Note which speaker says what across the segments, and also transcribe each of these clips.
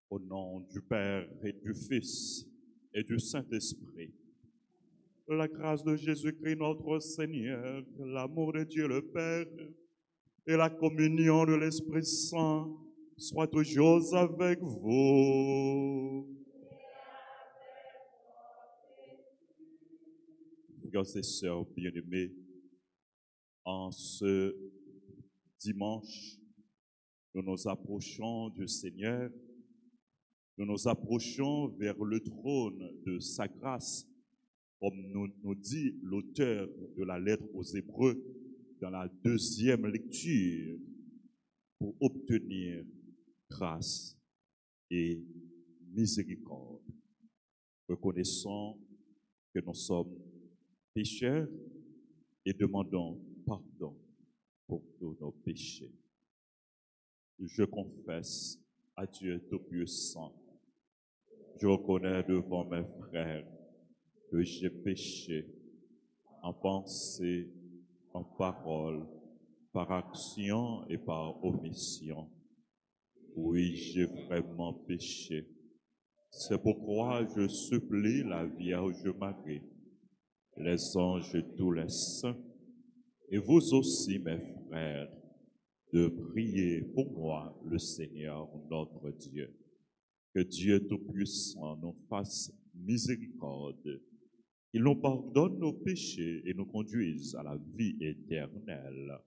Speaker 1: Au nom du Père et du Fils et du Saint-Esprit, la grâce de Jésus-Christ notre Seigneur, l'amour de Dieu le Père et la communion de l'Esprit Saint soient toujours avec vous. Frères et sœurs bien-aimés, en ce dimanche, nous nous approchons du Seigneur, nous nous approchons vers le trône de sa grâce, comme nous dit l'auteur de la lettre aux Hébreux dans la deuxième lecture, pour obtenir grâce et miséricorde. Reconnaissons que nous sommes pécheurs et demandons pardon pour tous nos péchés. Je confesse à Dieu Tout-Puissant, je reconnais devant mes frères que j'ai péché en pensée, en parole, par action et par omission. Oui, j'ai vraiment péché. C'est pourquoi je supplie la Vierge Marie, les anges et tous les saints, et vous aussi, mes frères, de prier pour moi, le Seigneur notre Dieu. Que Dieu Tout-Puissant nous fasse miséricorde, qu'il nous pardonne nos péchés et nous conduise à la vie éternelle.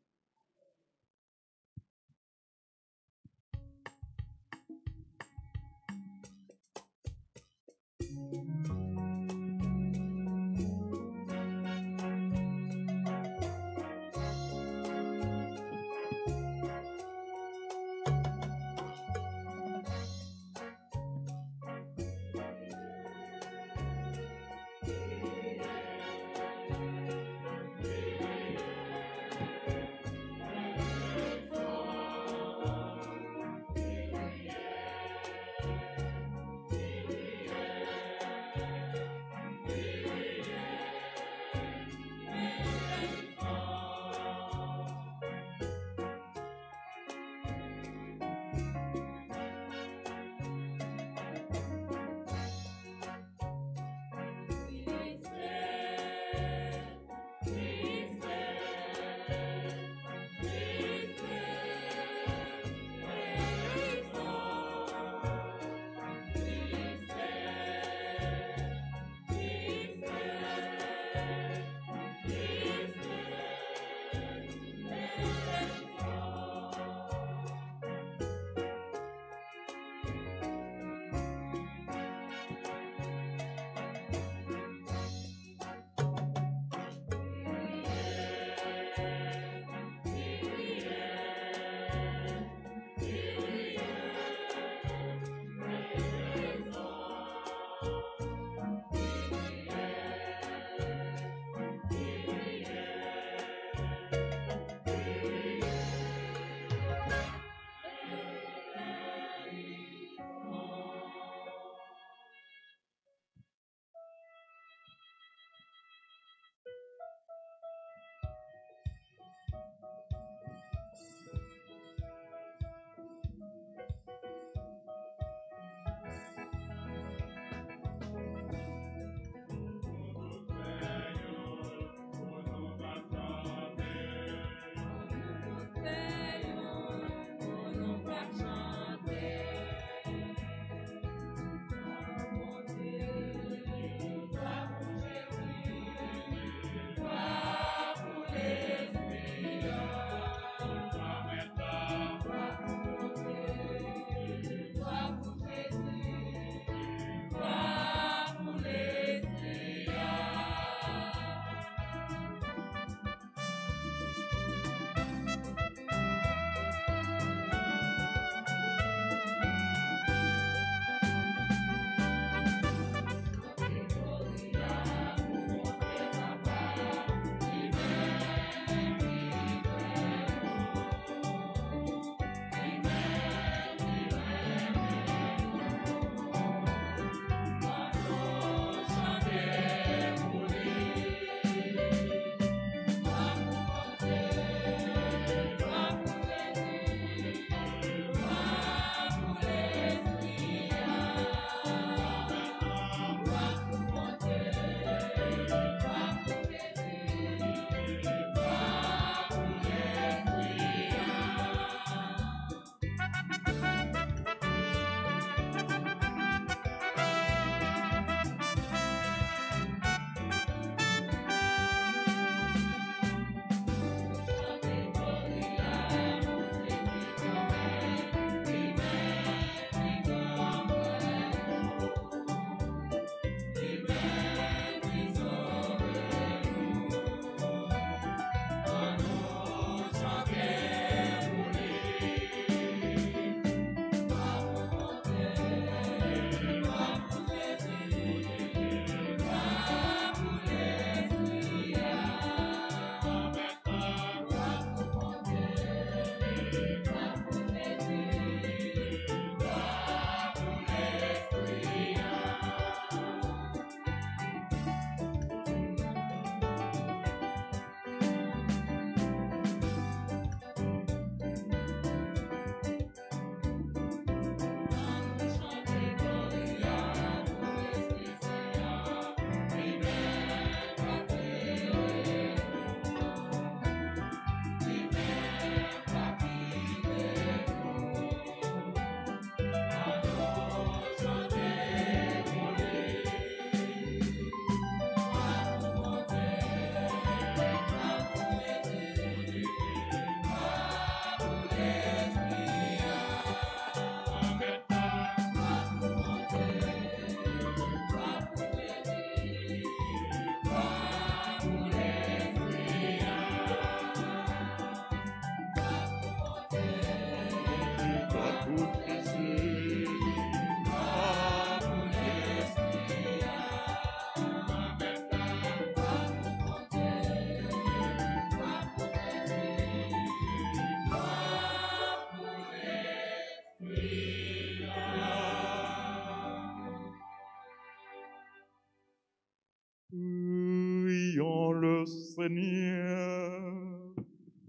Speaker 1: le Seigneur.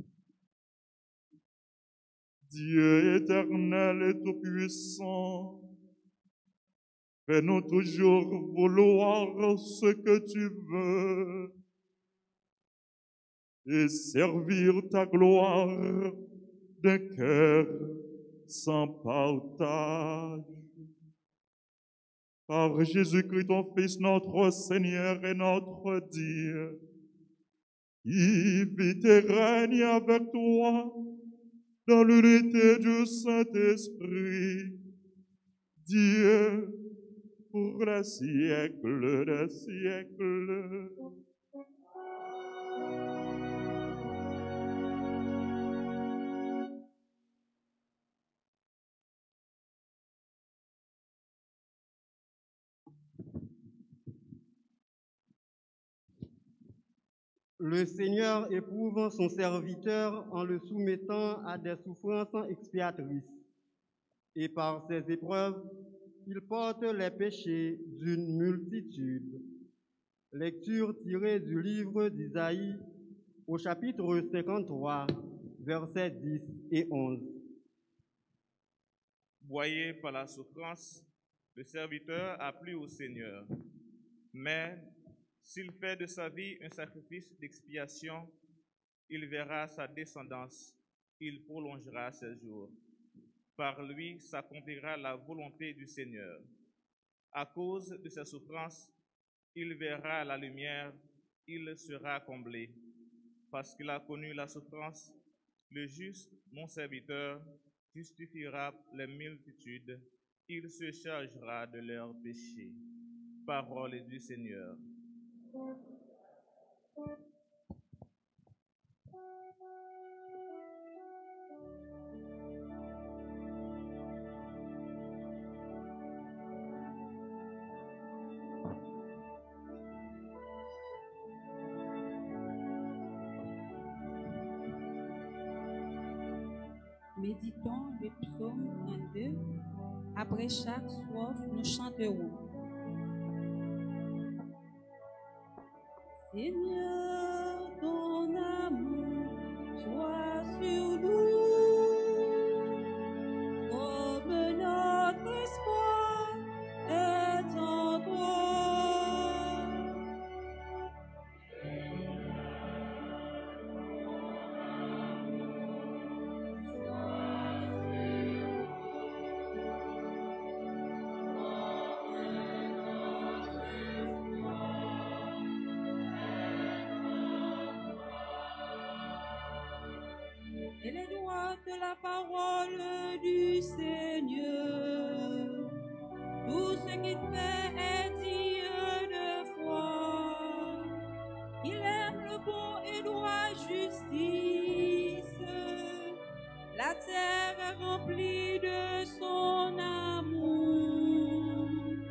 Speaker 1: Dieu éternel et tout-puissant, fais-nous toujours vouloir ce que tu veux et servir ta gloire d'un cœur sans partage. Par Jésus-Christ, ton Fils, notre Seigneur et notre Dieu, qui vit et règne avec toi dans l'unité du Saint-Esprit, Dieu, pour les siècles des siècles.
Speaker 2: Le Seigneur éprouve son serviteur en le soumettant à des souffrances expiatrices. Et par ces épreuves, il porte les péchés d'une multitude. Lecture tirée du livre d'Isaïe au chapitre 53, versets 10 et 11.
Speaker 3: Voyez par la souffrance, le serviteur a plu au Seigneur. Mais s'il fait de sa vie un sacrifice d'expiation, il verra sa descendance, il prolongera ses jours. Par lui s'accomplira la volonté du Seigneur. À cause de ses souffrances, il verra la lumière, il sera comblé. Parce qu'il a connu la souffrance, le juste, mon serviteur, justifiera les multitudes, il se chargera de leurs péchés. Parole du Seigneur.
Speaker 4: Méditons le psaume 32. Après chaque strophe, nous chanterons. Seigneur, ton amour soit sur nous, comme notre espoir est en toi. Et les droits de la parole du Seigneur, tout ce qu'il fait est digne de foi. Il aime le bon et droit justice. La terre est remplie de son amour.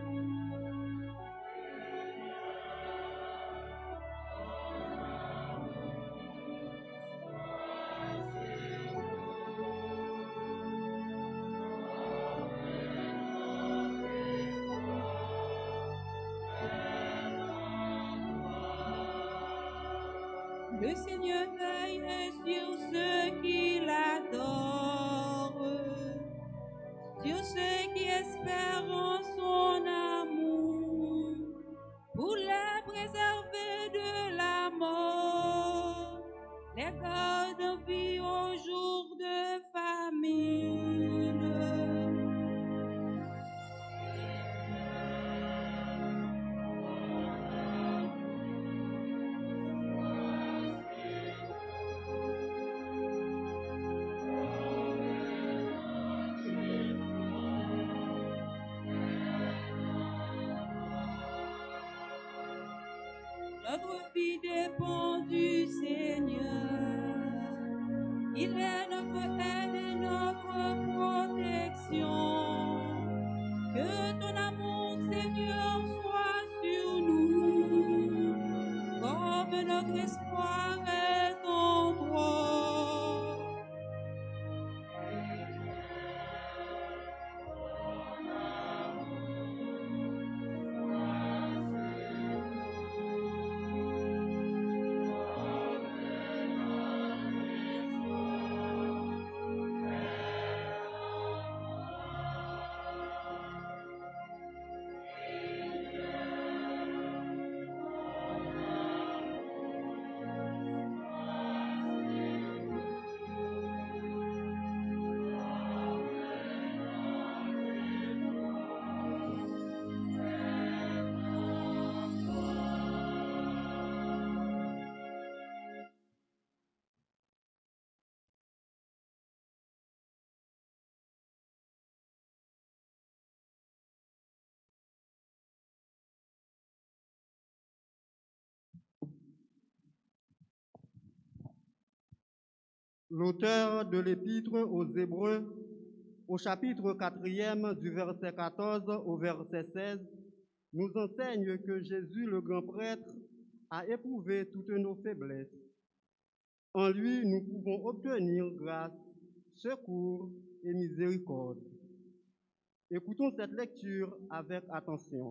Speaker 4: Le Seigneur veille sur ceux qui l'adorent, sur ceux qui espèrent en son amour, pour les préserver de la mort, les garde en vie au jour de famine. Notre vie dépend du Seigneur. Il est notre aide et notre protection. Que ton amour, Seigneur, soit sur nous, comme notre espoir est en toi.
Speaker 2: L'auteur de l'Épître aux Hébreux, au chapitre 4 du verset 14 au verset 16, nous enseigne que Jésus, le grand prêtre, a éprouvé toutes nos faiblesses. En lui, nous pouvons obtenir grâce, secours et miséricorde. Écoutons cette lecture avec attention.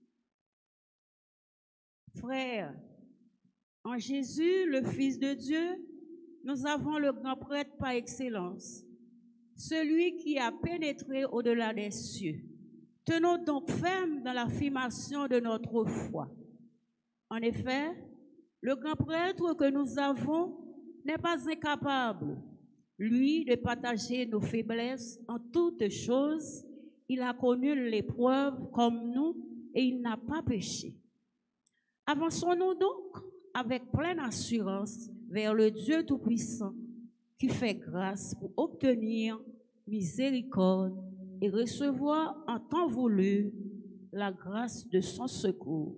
Speaker 4: Frères, en Jésus, le Fils de Dieu, nous avons le grand prêtre par excellence, celui qui a pénétré au-delà des cieux. Tenons donc ferme dans l'affirmation de notre foi. En effet, le grand prêtre que nous avons n'est pas incapable, lui, de partager nos faiblesses en toutes choses. Il a connu l'épreuve comme nous et il n'a pas péché. Avançons-nous donc avec pleine assurance vers le Dieu Tout-Puissant qui fait grâce pour obtenir miséricorde et recevoir en temps voulu la grâce de son secours.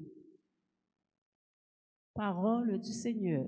Speaker 4: Parole du Seigneur.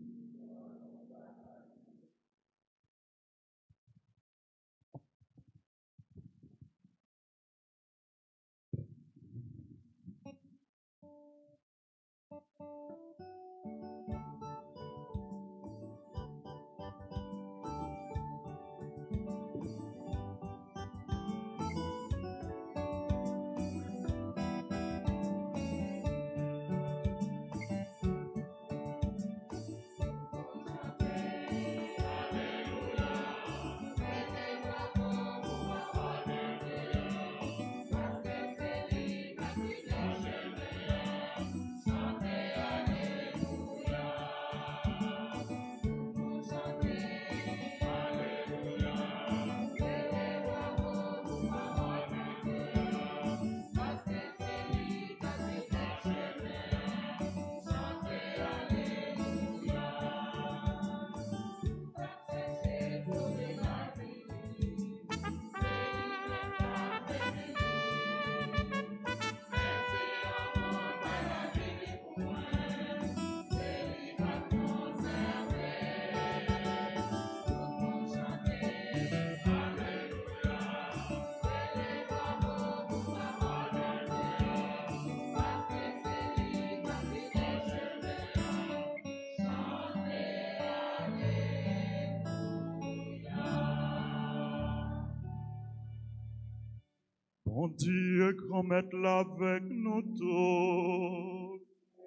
Speaker 1: Bon Dieu, grand maître avec nous tous.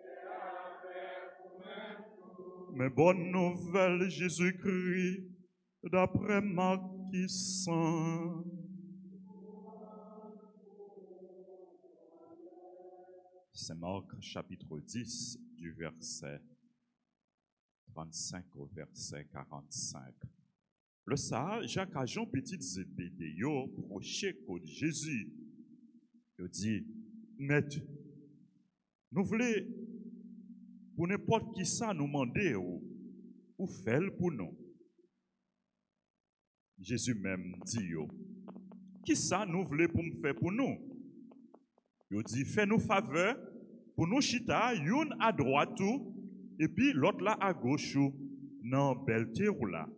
Speaker 1: Mais bonne nouvelle, Jésus-Christ, d'après Marc qui sent. C'est Marc chapitre 10 du verset 35 au verset 45. Le ça, Jacques a Jean petit Zébédée, yo proché de Jésus. Il dit, Maître, nous voulons pour n'importe qui ça nous demander ou faire pour nous. Jésus même dit, yo, qui ça nous voulons pour me faire pour nous? Il dit, fais-nous faveur pour nous chita, une à droite et puis l'autre là à gauche, dans belle terre là.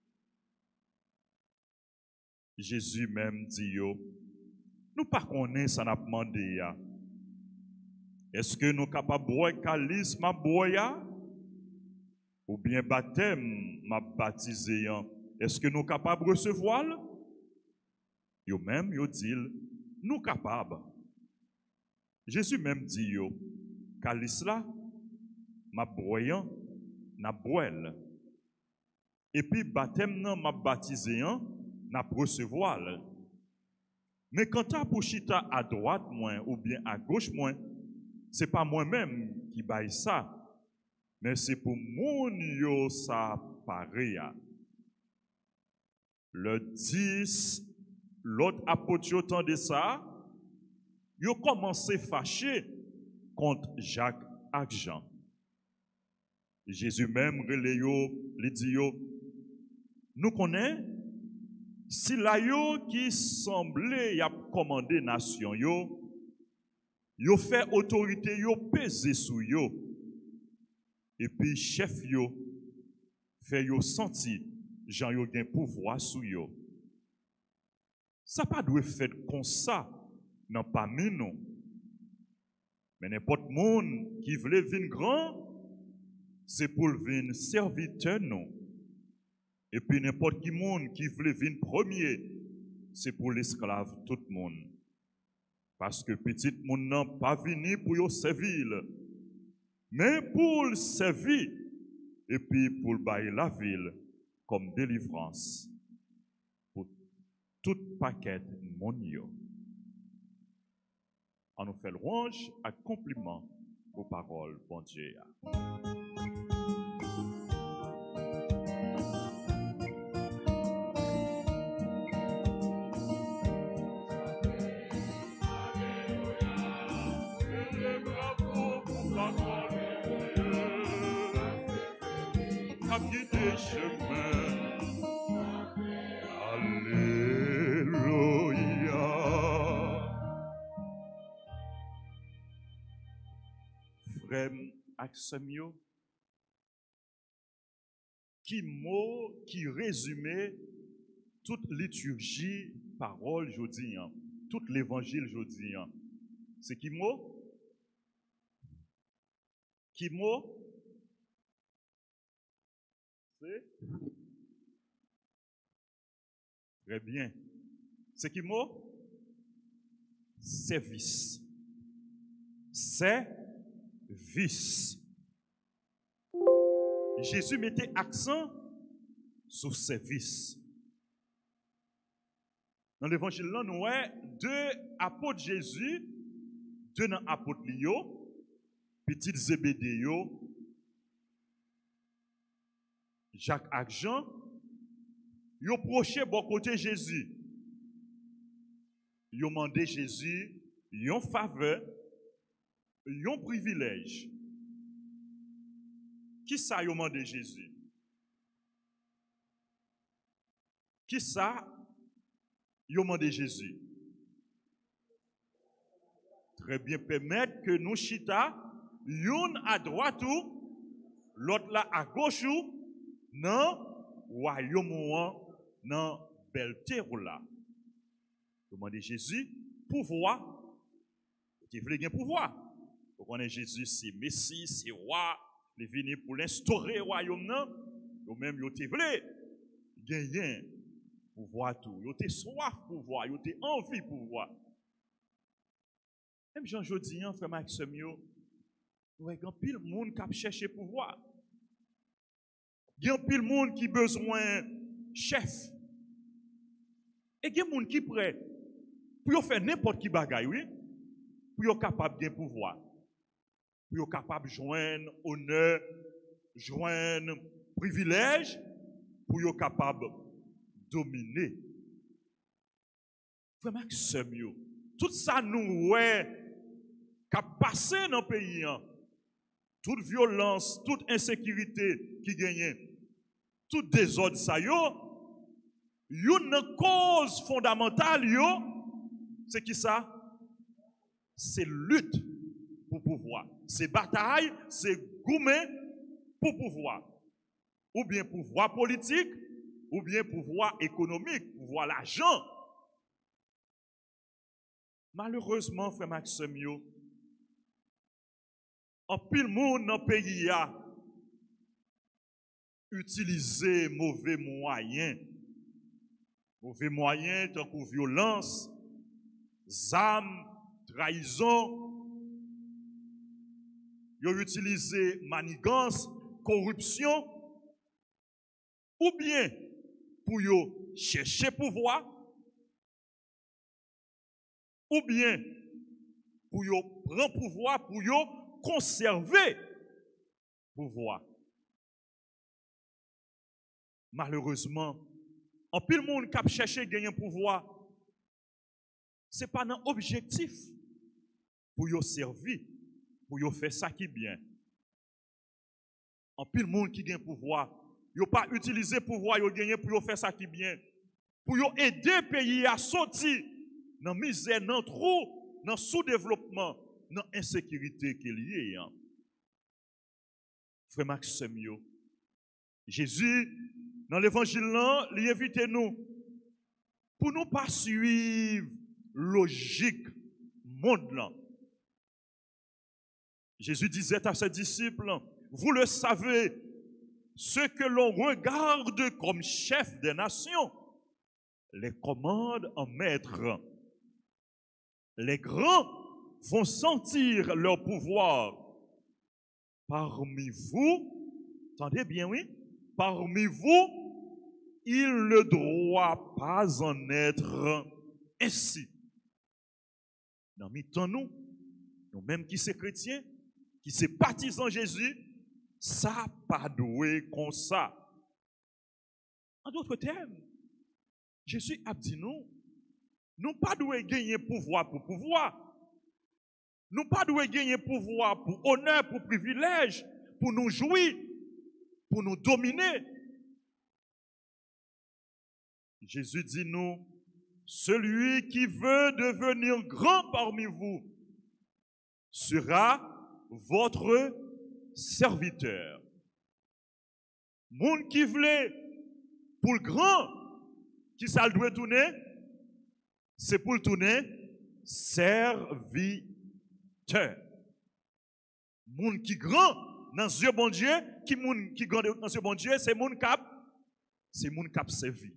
Speaker 1: Jésus même dit, yo, nous pas connaissons ça n'a demandé ya. Est-ce que nous capables de boire calice ma boya? Ou bien baptême m'a baptisé? Est-ce que nous capables de recevoir? Yo même yo dit, nous capables. Jésus même dit, yo, calice là, ma boyan, na boel. Et puis baptême nan m'a baptisé, n'a recevoir. Mais quand tu as pour chita à droite moins ou bien à gauche moins, c'est pas moi-même qui baille ça, mais c'est pour moun yo ça pareil. Le 10, l'autre apôtre yo tande ça, yo commencé fâché contre Jacques et Jean. Jésus même relé yo, li dit yo, nous connaissons si la yo qui semblait y a commandé nation yo fait autorité yo peser sous yo et puis chef yo fait yo senti gens yo gen pouvoir sou yo. Ça pas doit faire comme ça dans parmi nous. Mais n'importe monde qui veut venir grand, c'est pour venir serviteur nous. Et puis n'importe qui monde qui veut venir premier, c'est pour l'esclave tout le monde. Parce que petit monde n'a pas venu pour yo servir, mais pour le servir et puis pour bailler la ville comme délivrance pour tout paquet monde yo. On nous fait louange à compliment aux paroles, bon Dieu. Guider chemin. Alléluia. Frère Axemio, qui mot, qui résumé toute liturgie, parole, jeudi, tout l'évangile, jeudi, c'est qui mot? Qui mot? Très bien. C'est qui mot? Service. Service. Jésus mettait accent sur service. Dans l'évangile, là, nous avons deux apôtres Jésus, deux apôtres Lio, petit Zébédéo, Jacques et Jean, ils ont approché bon côté Jésus. Ils ont demandé Jésus, ils ont faveur, ils ont privilège. Qui ça ils ont demandé Jésus? Qui ça ils ont demandé Jésus? Très bien, permettre que nous chita, l'une à droite ou l'autre là à gauche ou non, royaume non, belle terre là. Demandez Jésus, pouvoir. Tu veux gagner pouvoir. Vous connaissez Jésus, c'est Messie, c'est roi. Il est venu pour l'instaurer le royaume non. Vous même, vous voulez gagner pouvoir tout. Vous avez soif pouvoir, vous avez envie pouvoir. Même Jean Jodian, frère Maximio, vous avez un pile monde qui a cherché pouvoir. Il y a un pile monde qui a besoin de chef. Et il y a des gens qui sont prêts pour faire n'importe qui bagaille, oui, pour être capable de pouvoir. Pour être capable de joindre honneur, joindre privilège, pour être capable de dominer. Frère Maxime, tout ça nous ouais, qui a passé dans le pays, toute violence, toute insécurité qui gagne, tout désordre, ça y est, une cause fondamentale, c'est qui ça? C'est lutte pour pouvoir. C'est bataille, c'est gourmet pour pouvoir. Ou bien pouvoir politique, ou bien pouvoir économique, pouvoir l'argent. Malheureusement, frère Maxime, en pile monde dans le pays a utilisé mauvais moyens. Mauvais moyens, tant que violence, armes, trahison. Ils ont utilisé manigance, corruption, ou bien pour chercher pouvoir, ou bien pour prendre pouvoir, pour conserver pouvoir. Malheureusement, en pile monde qui a cherché à gagner pouvoir, ce n'est pas un objectif pour y servir, pour y faire ça qui est bien. En pile monde qui gagne pouvoir, il n'a pas utilisé pouvoir, il a gagné pour y faire ça qui est bien. Pour y aider le pays à sortir dans la misère, dans le trou, dans le sous-développement, dans l'insécurité qui est liée. Frère Maxime, Jésus, dans l'évangile là, il invite nous pour nous pas suivre logique monde là. Jésus disait à ses disciples, vous le savez, ceux que l'on regarde comme chefs des nations les commandent en maître. Les grands vont sentir leur pouvoir. Parmi vous, entendez bien, oui, parmi vous, il ne doit pas en être ainsi. Dans mi-temps, nous-mêmes qui sommes chrétiens, qui sommes baptisés en Jésus, ça pas doué comme ça. En d'autres termes, Jésus a dit nous pas doué gagner pouvoir pour pouvoir. Nous pas doué gagner pouvoir pour honneur, pour privilège, pour nous jouir, pour nous dominer. Jésus dit celui qui veut devenir grand parmi vous sera votre serviteur. Moun qui voulait pour le grand, qui ça doit tourner, c'est pour le tourner serviteur. Moun qui grand dans Dieu bon Dieu, qui grand dans Dieu bon Dieu, c'est moun cap servi.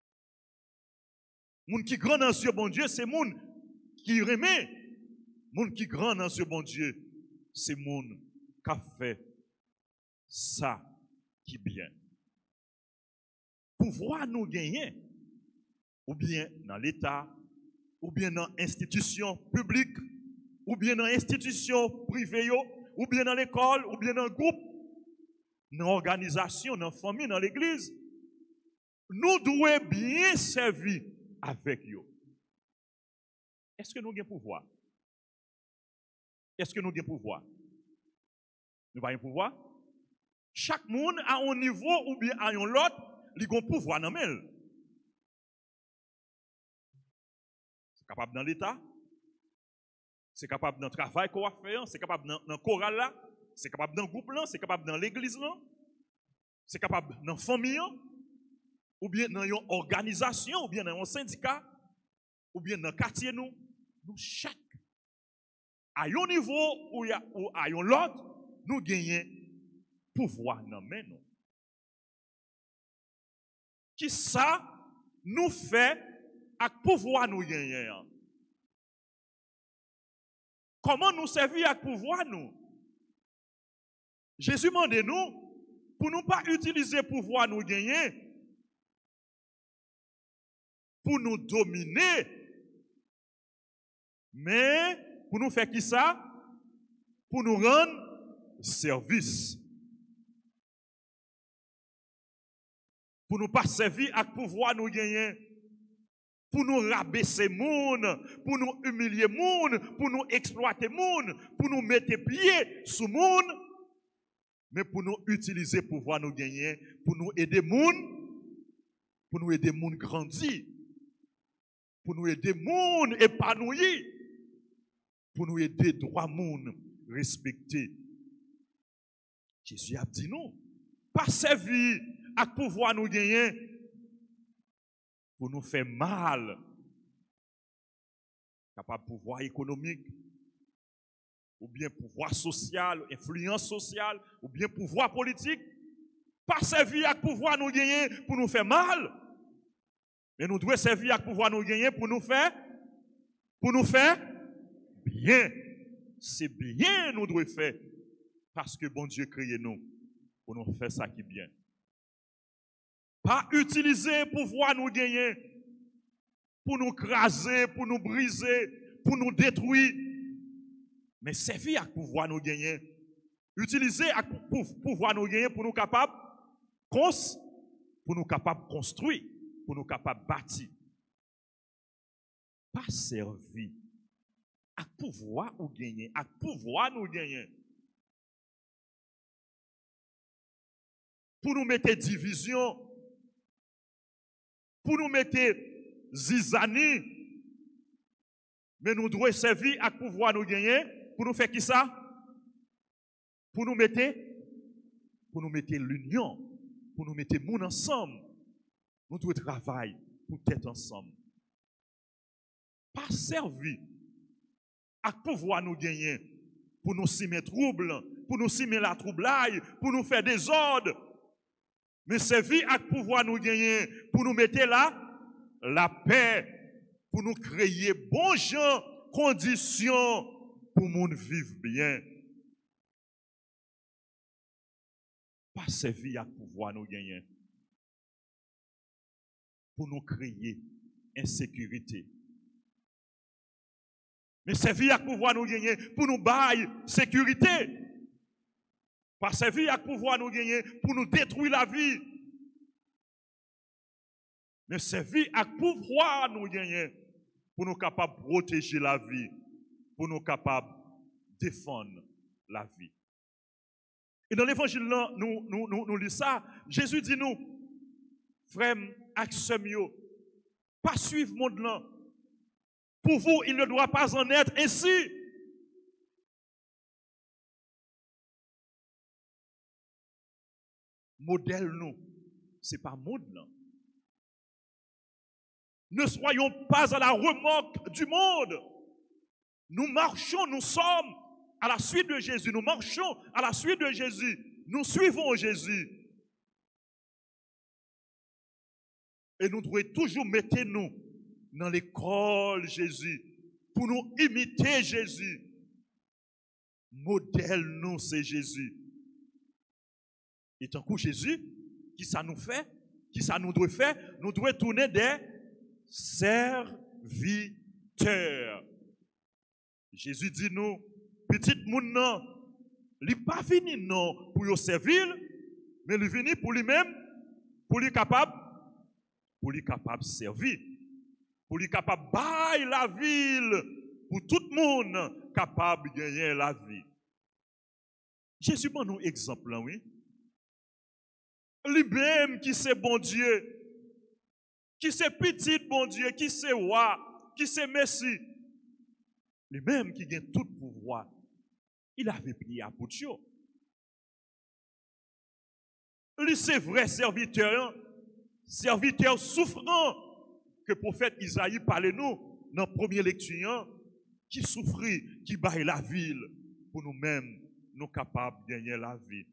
Speaker 1: Moun qui grand dans Dieu bon Dieu, c'est moun qui remet. Moun qui grand dans Dieu bon Dieu, c'est moun qui a fait ça qui bien. Pouvoir nous gagner, ou bien dans l'État, ou bien dans l'institution publique, ou bien dans l'institution privée, ou bien dans l'école, ou bien dans le groupe, dans l'organisation, dans la famille, dans l'église, nous devons bien servir avec eux. Est-ce que nous avons pouvoir? Est-ce que nous avons pouvoir? Nous avons pouvoir? Chaque monde à un niveau ou bien à un autre, il a un pouvoir dans le. C'est capable dans l'État, c'est capable dans le travail qu'on va faire, c'est capable dans le choral là, c'est capable dans le groupe là, c'est capable dans l'église là, c'est capable dans la famille, ou bien dans une organisation, ou bien dans un syndicat, ou bien dans le quartier nous chaque, à un niveau ou à un autre, nous gagnons pouvoir dans nous. Qui ça nous fait avec pouvoir nous gagner? Comment nous servir avec pouvoir nous? Jésus demande nous pour ne pas utiliser pouvoir nous gagner pour nous dominer, mais pour nous faire qui ça? Pour nous rendre service. Pour nous pas servir avec pouvoir nous gagner. Pour nous rabaisser moun, pour nous humilier moun, pour nous exploiter moun, pour nous mettre pieds sous moun, mais pour nous utiliser pouvoir nous gagner, pour nous aider moun grandir, pour nous aider moun épanouir, pour nous aider droit moun respecter. Jésus a dit non, pas servir avec pouvoir nous gagner pour nous faire mal. Capable pouvoir économique, ou bien pouvoir social, influence sociale, ou bien pouvoir politique, pas servir avec pouvoir nous gagner pour nous faire mal, mais nous devons servir avec pouvoir nous gagner pour nous faire bien. C'est bien nous devons faire, parce que bon Dieu crée nous pour nous faire ça qui est bien. Pas utiliser pouvoir nous gagner pour nous craser, pour nous briser, pour nous détruire, mais servir avec pouvoir nous gagner. Utiliser avec pouvoir nous gagner pour nous capables construire, pour nous capables bâtir. Pas servir avec pouvoir nous gagner, avec pouvoir nous gagner. Pour nous mettre division, pour nous mettre zizanie, mais nous devons servir avec pouvoir nous gagner, pour nous faire qui ça? Pour nous mettre l'union, pour nous mettre moun ensemble. Nous devons travailler pour être ensemble. Pas servi à pouvoir nous gagner pour nous simer trouble, pour nous simer la troublaille, pour nous faire des ordres. Mais servir à pouvoir nous gagner pour nous mettre là la paix, pour nous créer bon gens, conditions pour nous vivre bien. Pas servir à pouvoir nous gagner pour nous créer insécurité. Mais servir à pouvoir nous gagner pour nous bailler sécurité. Pas servir à pouvoir nous gagner pour nous détruire la vie. Mais servir à pouvoir nous gagner pour nous capables de protéger la vie, pour nous capables de défendre la vie. Et dans l'évangile, nous lisons ça. Jésus dit nous, frères, axemio, pas suivre le monde là. Pour vous, il ne doit pas en être ainsi. Modèle nous, ce n'est pas monde là. Ne soyons pas à la remorque du monde. Nous marchons, nous sommes à la suite de Jésus. Nous marchons à la suite de Jésus. Nous suivons Jésus. Et nous devons toujours mettre nous dans l'école Jésus pour nous imiter Jésus. Modèle nous, c'est Jésus. Et tant que Jésus, qui ça nous fait, qui ça nous doit faire, nous devons tourner des serviteurs. Jésus dit nous, petit moun nan, li pas vini non pour yo servir, mais il vini pour lui-même, pour lui capable servir, pour lui capable bailler la ville, pour tout le monde capable de gagner la vie. Jésus prend nous exemple là, oui. Lui-même qui c'est bon Dieu, qui c'est petit bon Dieu, qui c'est roi, qui c'est Messie, lui-même qui gagne tout pouvoir, il avait prié à bout de chaud. Lui c'est vrai serviteur, serviteur souffrant que le prophète Isaïe parlait nous dans la première lecture, qui souffrit, qui baille la ville pour nous-mêmes, nous capables de gagner la vie.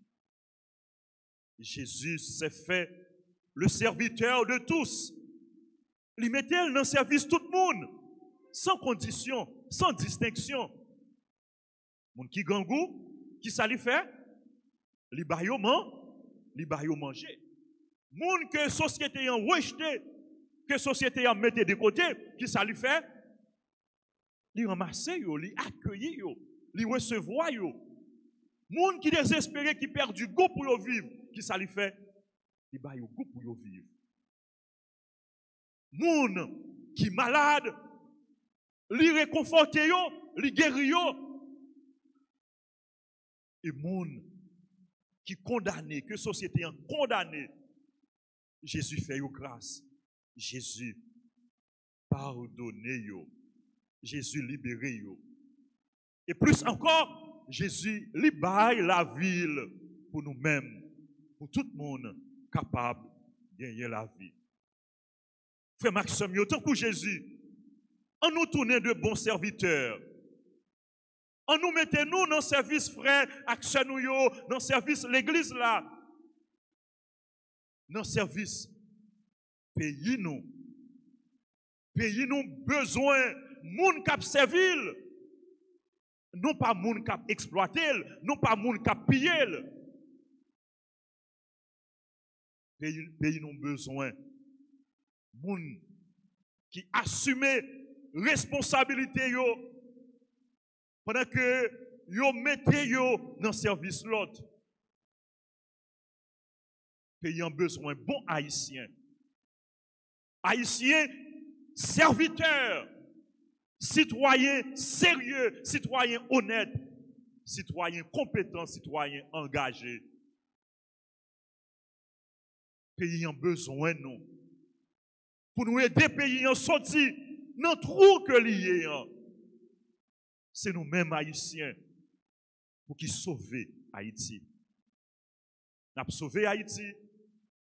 Speaker 1: Jésus s'est fait le serviteur de tous. Il mettait dans le service tout le monde, sans condition, sans distinction. Moun qui gangou, qui ça lui fait? Li bayo manger. Moun que société en rejeté, que société en mette de côté, qui ça lui fait? Li ramasser yo, li accueillir yo, li recevoir yo. Moun qui désespéré, qui perd du goût pour yo vivre, qui ça lui fait? Li ba yo goût pour yo vivre. Moun qui malade, li réconforte yo, li guéri yo. Et moun qui condamné, que société en condamné, Jésus fait yo grâce. Jésus pardonné yo. Jésus libéré yo. Et plus encore, Jésus libère la ville pour nous-mêmes, pour tout le monde capable de gagner la vie. Frère Maxime, autant que Jésus, en nous tournant de bons serviteurs, en nous mettons nous dans le service frère, action nous dans le service l'église là, dans le service pays nous besoin moun k'ap servil, non pas moun k'ap exploiter, non pas moun k'ap piller. Pays nous besoin moun qui assume responsabilité yo pendant que yo mette yo dans service l'autre. Pays en besoin bon haïtien. Haïtien serviteur, citoyen sérieux, citoyen honnête, citoyen compétent, citoyen engagé. Pays en besoin nous. Pour nous aider pays en sorti dans trou que lié. C'est nous-mêmes haïtiens pour qui sauver Haïti. Nous avons sauvé Haïti,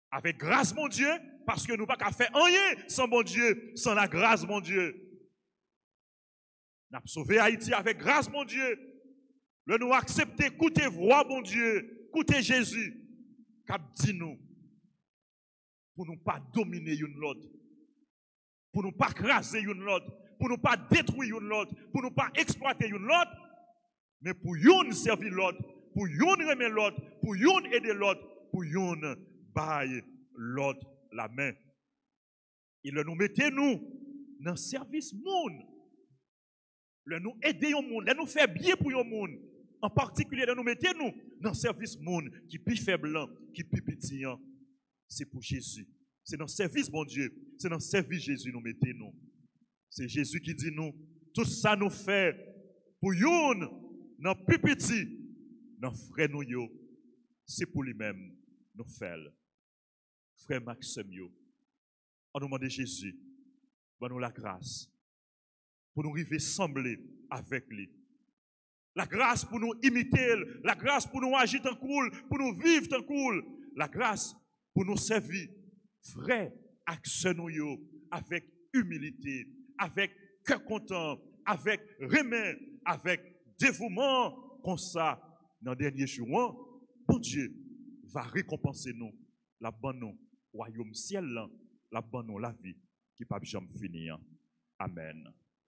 Speaker 1: Avec grâce, mon Dieu, parce que nous pas qu'à faire rien sans mon Dieu, sans la grâce, mon Dieu. Nous avons sauvé Haïti avec grâce, mon Dieu. Nous accepter, écouter voix, mon Dieu, écouter Jésus, cap dit nous, pour nous pas dominer une l'autre, pour nous pas craser une l'autre, pour nous pas détruire une l'autre, pour nous pas exploiter une l'autre, mais pour yon servir l'autre, pour yon remettre l'autre, pour yon aider l'autre, pour yon bailler l'autre la main. Il nous mettait nous dans le service monde. Le nous aider au monde, le nous faire bien pour le monde. En particulier, le nous mettre nous dans le service monde qui est plus faible, qui est plus petit. C'est pour Jésus. C'est dans le service, mon Dieu. C'est dans le service Jésus nous mettez nous. C'est Jésus qui dit nous, tout ça nous fait pour yon, dans plus petit, dans frère nous yo. C'est pour lui-même nous faire. Frère Maxime yo. On nous demande Jésus, donne-nous la grâce pour nous arriver sembler avec lui. La grâce pour nous imiter, la grâce pour nous agir en cool, pour nous vivre en cool, la grâce pour nous servir, frère, actionne-nous avec humilité, avec cœur content, avec remède, avec dévouement, comme ça, dans le dernier jour, bon Dieu va récompenser nous, la bonne nous, royaume ciel, la bonne nous, la vie, qui ne peut jamais finir. Amen.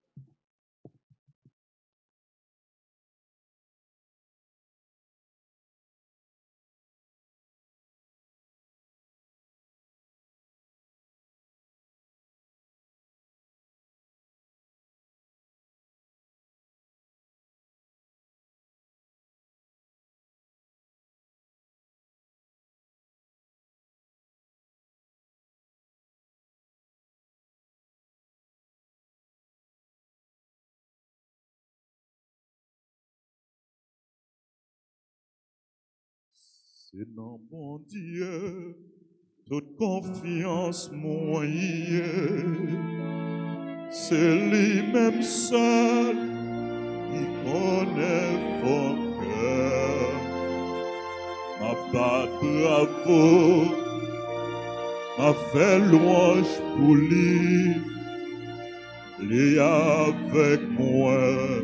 Speaker 1: C'est dans mon Dieu, toute confiance moyenne. C'est lui-même seul qui connaît vos cœurs. Ma bat bravo, ma fait louange pour lui. Lui avec moi,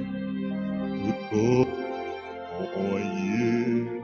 Speaker 1: tout moyen.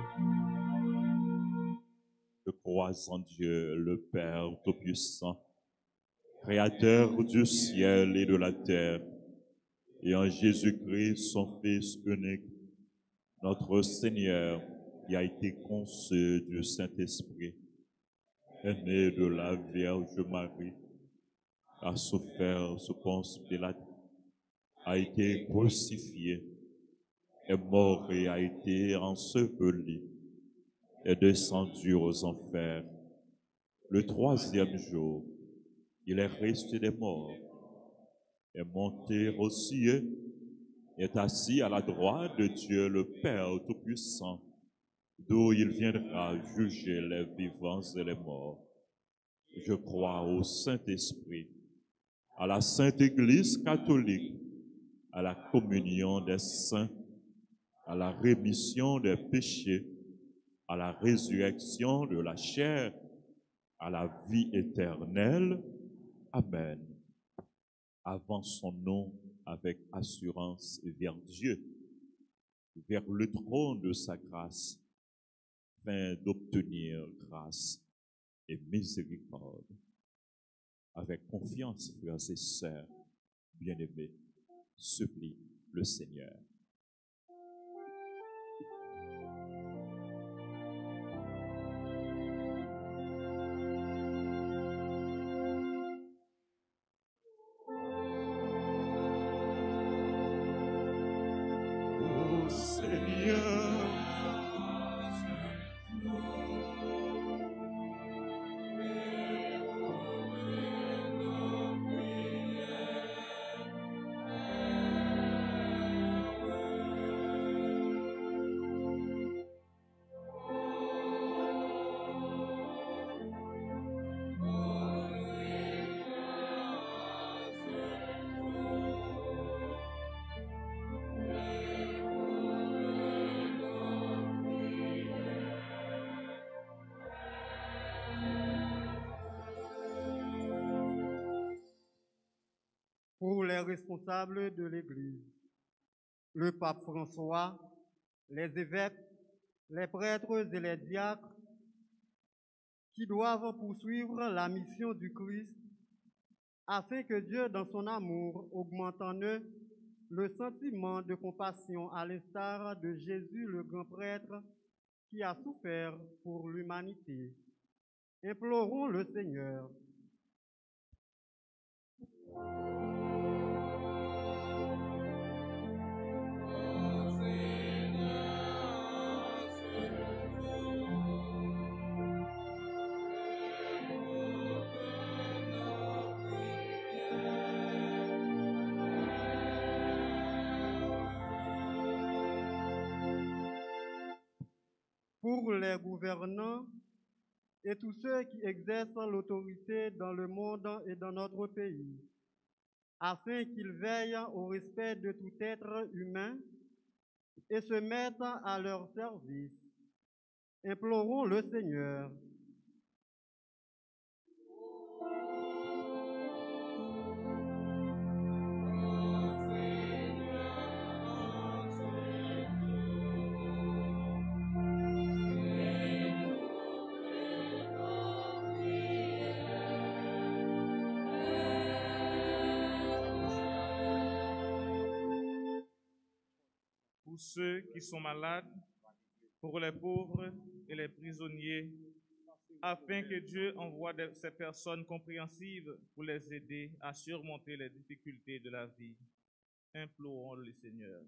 Speaker 1: Je crois en Dieu, le Père Tout-Puissant, Créateur du ciel et de la terre, et en Jésus-Christ, son Fils unique, notre Seigneur, qui a été conçu du Saint-Esprit, est né de la Vierge Marie, a souffert sous Ponce Pilate, a été crucifié, est mort et a été enseveli, est descendu aux enfers. Le troisième jour, il est resté des morts, est monté aux cieux, est assis à la droite de Dieu le Père Tout-Puissant, d'où il viendra juger les vivants et les morts. Je crois au Saint-Esprit, à la Sainte Église catholique, à la communion des saints, à la rémission des péchés, à la résurrection de la chair, à la vie éternelle. Amen. Avançons-nous avec assurance vers Dieu, vers le trône de sa grâce, afin d'obtenir grâce et miséricorde. Avec confiance, frères et sœurs, bien-aimés, supplie le Seigneur.
Speaker 2: les responsables de l'Église, le pape François, les évêques, les prêtres et les diacres, qui doivent poursuivre la mission du Christ, afin que Dieu, dans son amour, augmente en eux le sentiment de compassion à l'instar de Jésus, le grand prêtre, qui a souffert pour l'humanité. Implorons le Seigneur. Pour les gouvernants et tous ceux qui exercent l'autorité dans le monde et dans notre pays, afin qu'ils veillent au respect de tout être humain et se mettent à leur service. Implorons le Seigneur.
Speaker 3: Pour ceux qui sont malades, pour les pauvres et les prisonniers, afin que Dieu envoie ces personnes compréhensives pour les aider à surmonter les difficultés de la vie. Implorons le Seigneur.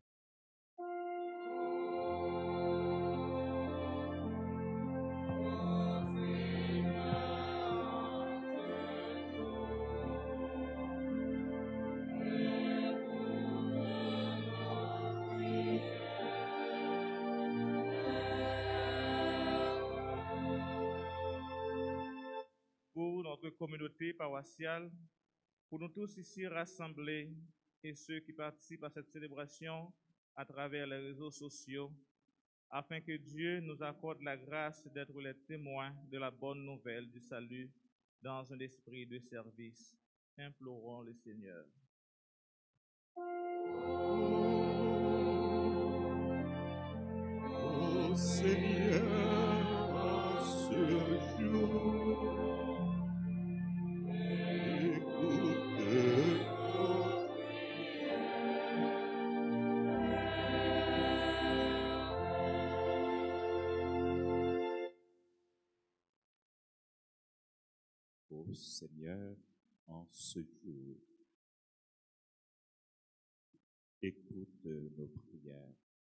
Speaker 3: Pour notre communauté paroissiale, pour nous tous ici rassemblés et ceux qui participent à cette célébration à travers les réseaux sociaux, afin que Dieu nous accorde la grâce d'être les témoins de la bonne nouvelle du salut dans un esprit de service. Implorons le Seigneur.
Speaker 1: Ô Seigneur, en ce jour, Ô Seigneur, en ce jour, écoute nos prières.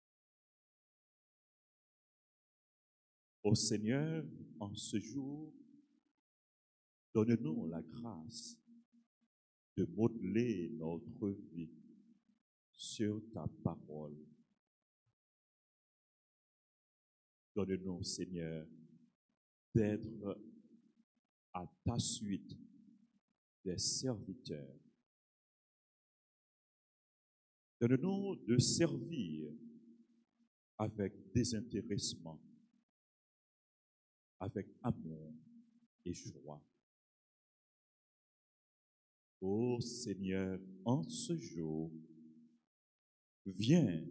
Speaker 1: Ô Seigneur, en ce jour, donne-nous la grâce de modeler notre vie sur ta parole. Donne-nous, Seigneur, d'être à ta suite des serviteurs. Donne-nous de servir avec désintéressement, avec amour et joie. Ô Seigneur, en ce jour, viens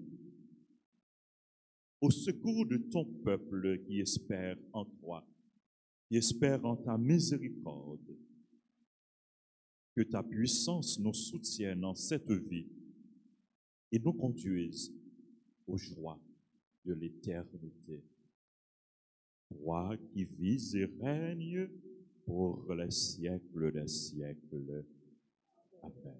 Speaker 1: au secours de ton peuple qui espère en toi, qui espère en ta miséricorde. Que ta puissance nous soutienne en cette vie et nous conduise aux joies de l'éternité. Toi qui vis et règnes pour les siècles des siècles. Amen.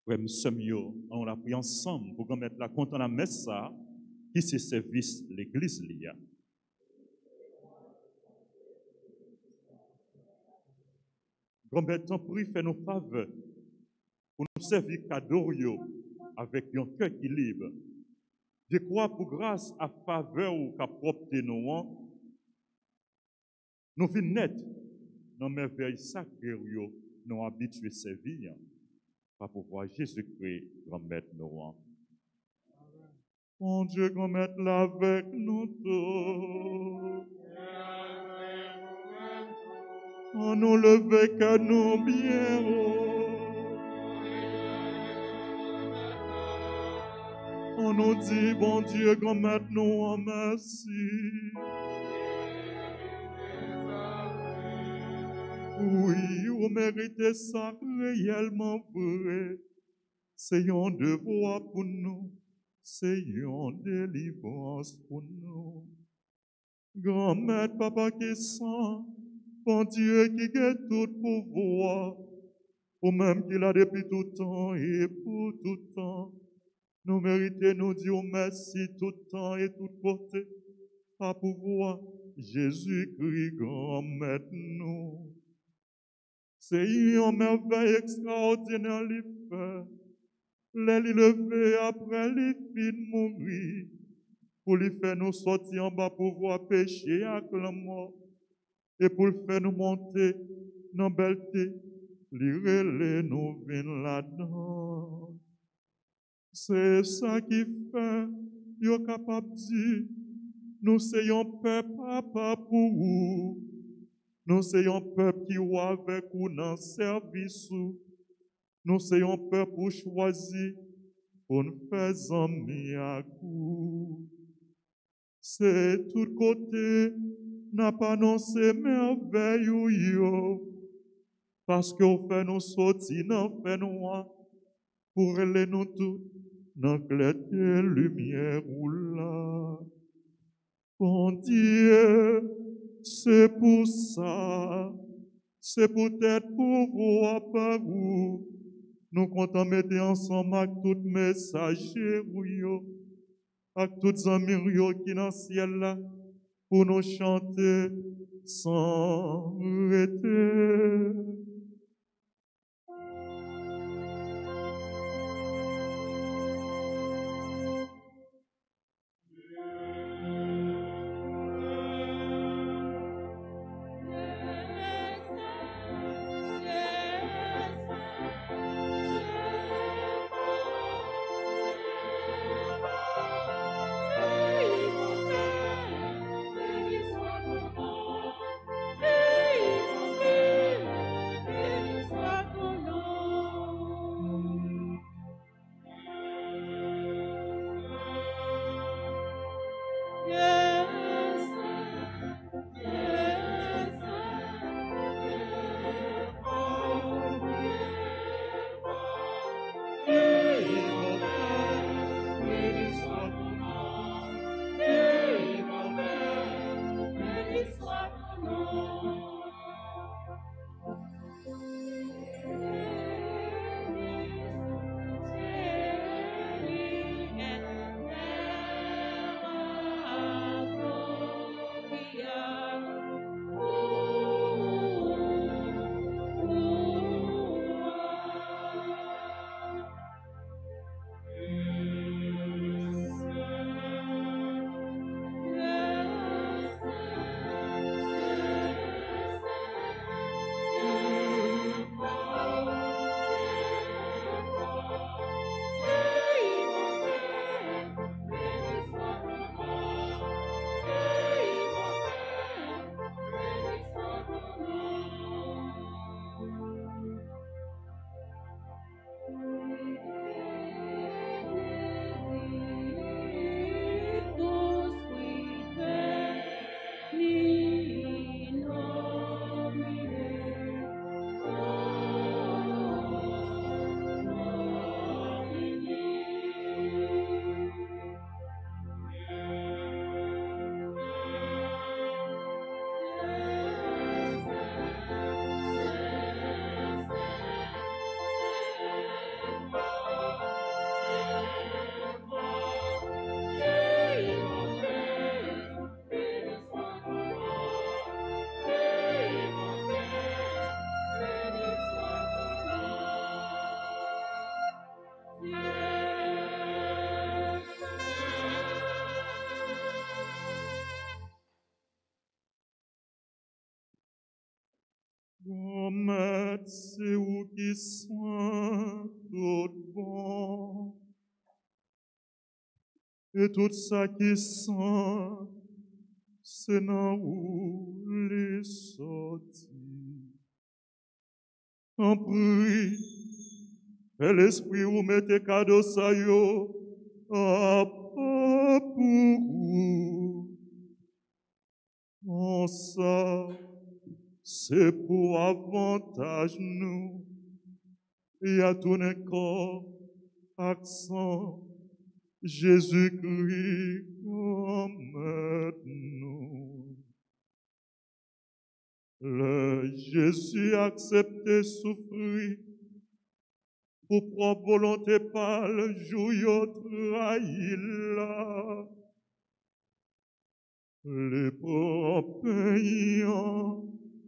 Speaker 1: Frère, on l'a pris ensemble pour qu'on mette la compte dans la messe ça, qui c'est service l'église liya. Grand-mère, t'en prie, fais nos faveurs pour nous servir cadeau avec un cœur qui libre. Je crois pour grâce à faveur ou qu'à propre nous, nous venons net dans merveille sacrée nous habitués à servir par pouvoir Jésus-Christ, grand-mère nous. Mon Dieu, grand-mère là avec nous tous. On nous leve qu'à nous bien haut. On nous dit, bon Dieu, grand-mère nous en merci. Oui, vous méritez ça réellement vrai. C'est un devoir pour nous. C'est une délivrance pour nous. Grand-mère, papa qui sent, bon Dieu qui a tout pouvoir, ou même qu'il a depuis tout temps et pour tout temps, nous méritons nous dire merci tout temps et toute portée, à pouvoir Jésus-Christ, grand-mère nous. C'est une merveille extraordinaire, les fait. Les lever après les fins mourir, pour lui faire nous sortir en bas pour voir pécher avec la mort, et pour le faire nous monter dans la belleté, lui nous venir là-dedans. C'est ça qui fait, yo capable de dire, nous sommes peuple papa pour vous, nous sommes peuple qui est avec vous dans le service, nous sommes peuple pour choisir, pour nous faire amis à vous. C'est tout côté, n'a pas annoncé merveille yo, parce qu'on fait nous sortir dans fait noir, pour aller nous tous dans clarté lumière ou là. Bon Dieu, c'est pour ça, c'est peut-être pour vous par vous. Nous comptons mettre ensemble avec tous les messagers, avec tous les amis qui sont dans le ciel là, pour nous chanter sans arrêter. qui sont tout bon, et tout ça qui sont, c'est dans où les sortis. En prie, et l'esprit ou mettez cadeau ça yo, à pas pour vous. En ça, c'est pour avantage nous, et à tout un corps, accent, Jésus-Christ, nous. Le Jésus accepté souffrir, pour propre volonté par le jour trahi là. Les propres payants,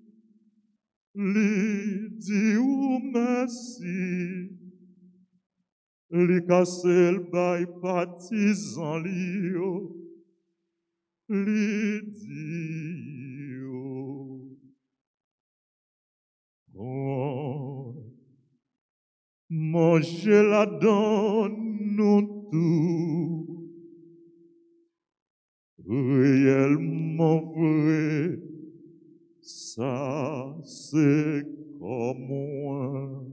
Speaker 1: les dit ou merci, les casser le bail partisan lio, les dit oh, manger la donne nous tout. Réellement vrai, ça c'est comme moi.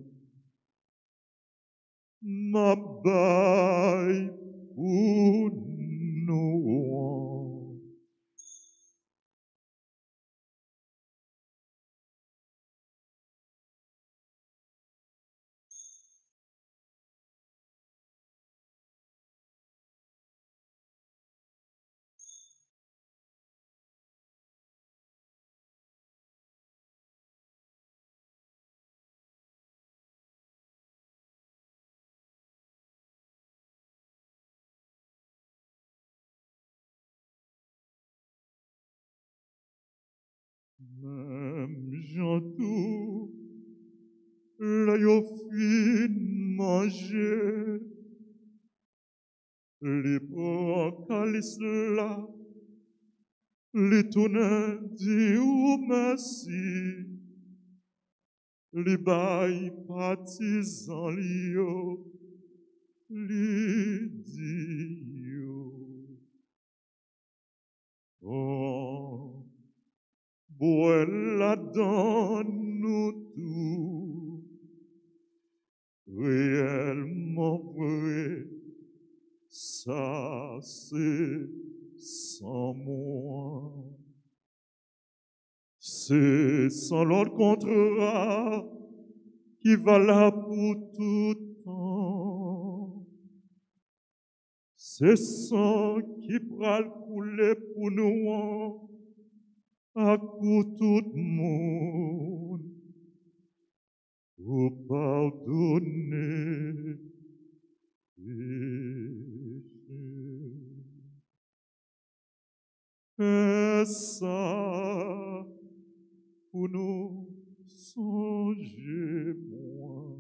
Speaker 1: Ma baille pour nous. Même j'entends là yo fin manger, les prend calice là, les tourne dit ou merci, les bail partisan lio, les dit oh, bois la donne nous tout, réellement vrai, ça c'est sans moi. C'est sans l'ordre contrat qui va là pour tout temps. C'est sang qui pral couler pour nous à pour tout le monde. Pour pardonner et ça pour nous songer moi.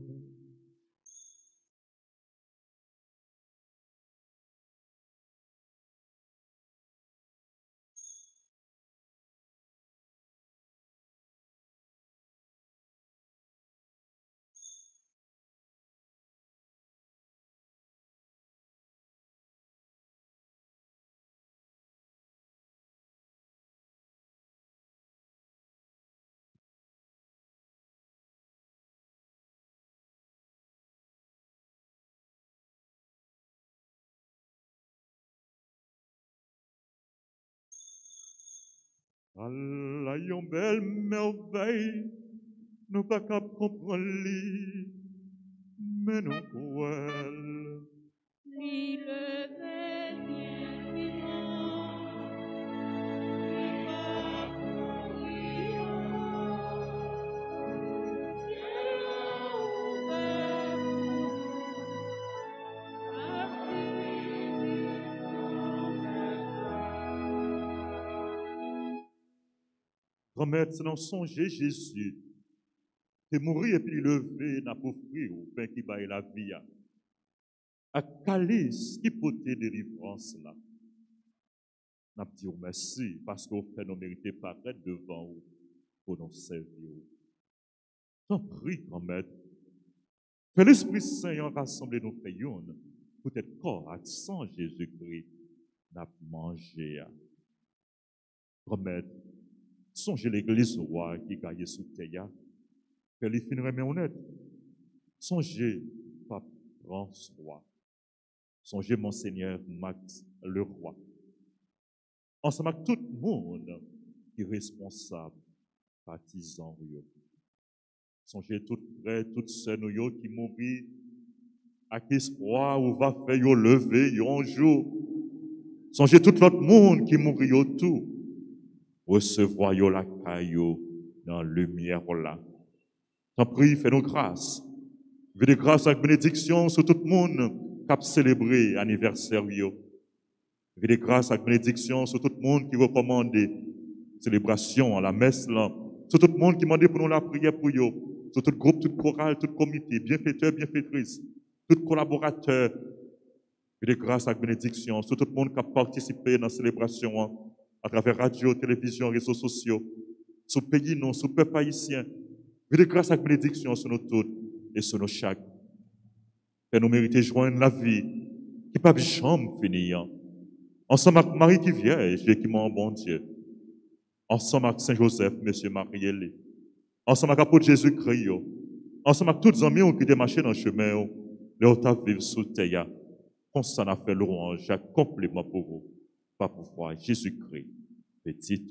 Speaker 1: Allah, yon belle merveille, nous pas qu'à comprendre li, mais nous croyons.
Speaker 4: Ni le fait bien vivant, ni pas pourrir. Ciel ouvert,
Speaker 1: Remettre dans songer Jésus, de mourir et puis lever, n'a pas offrir au pain qui baille la vie. À calice qui peut te délivrance là. N'a dit merci parce qu'on fait nos mérités paraître devant vous pour nous servir. T'en prie, grand maître, Que l'Esprit Saint rassemble nous faisons, peut-être corps, accent Jésus-Christ, n'a mangé. Remettre, songez l'église roi qui gagne sous terre, que les finirait mais honnête. Songez, Pape François. Songez, Monseigneur Max le roi. Ensemble avec tout le monde qui est responsable, partisan. Songez tout frère, toutes sœurs qui mourent avec espoir ou va faire lever un jour. Songez tout l'autre monde qui mourit tout. Recevoir la caillou dans la lumière là. T'en prie, fais-nous grâce. Venez grâce avec bénédiction sur tout le monde qui a célébré l'anniversaire. Venez grâce avec bénédiction sur tout le monde qui recommande célébration à la messe là. Sur tout le monde qui demande pour nous la prière pour eux. Sur tout groupe, tout chorale, tout comité, bienfaiteur, bienfaitrice, tout collaborateur. Venez grâce avec bénédiction sur tout le monde qui a participé dans la célébration à travers radio, télévision, réseaux sociaux, sur le pays, non, sur le peuple haïtien. Venez grâce avec bénédiction sur nous tous et sur nos chaque. Et nous méritons joindre la vie qui pas jamais finir. Ensemble avec Marie qui vierge et qui m'a bon Dieu. Ensemble avec Saint-Joseph, Monsieur Marielle. Ensemble avec l'apôtre Jésus-Christ. Ensemble avec tous les amis qui démarchaient dans le chemin. Leur ta vivre sous terre. Comme ça, on a fait louange, un complément pour vous. Pas pour voir Jésus-Christ, petit.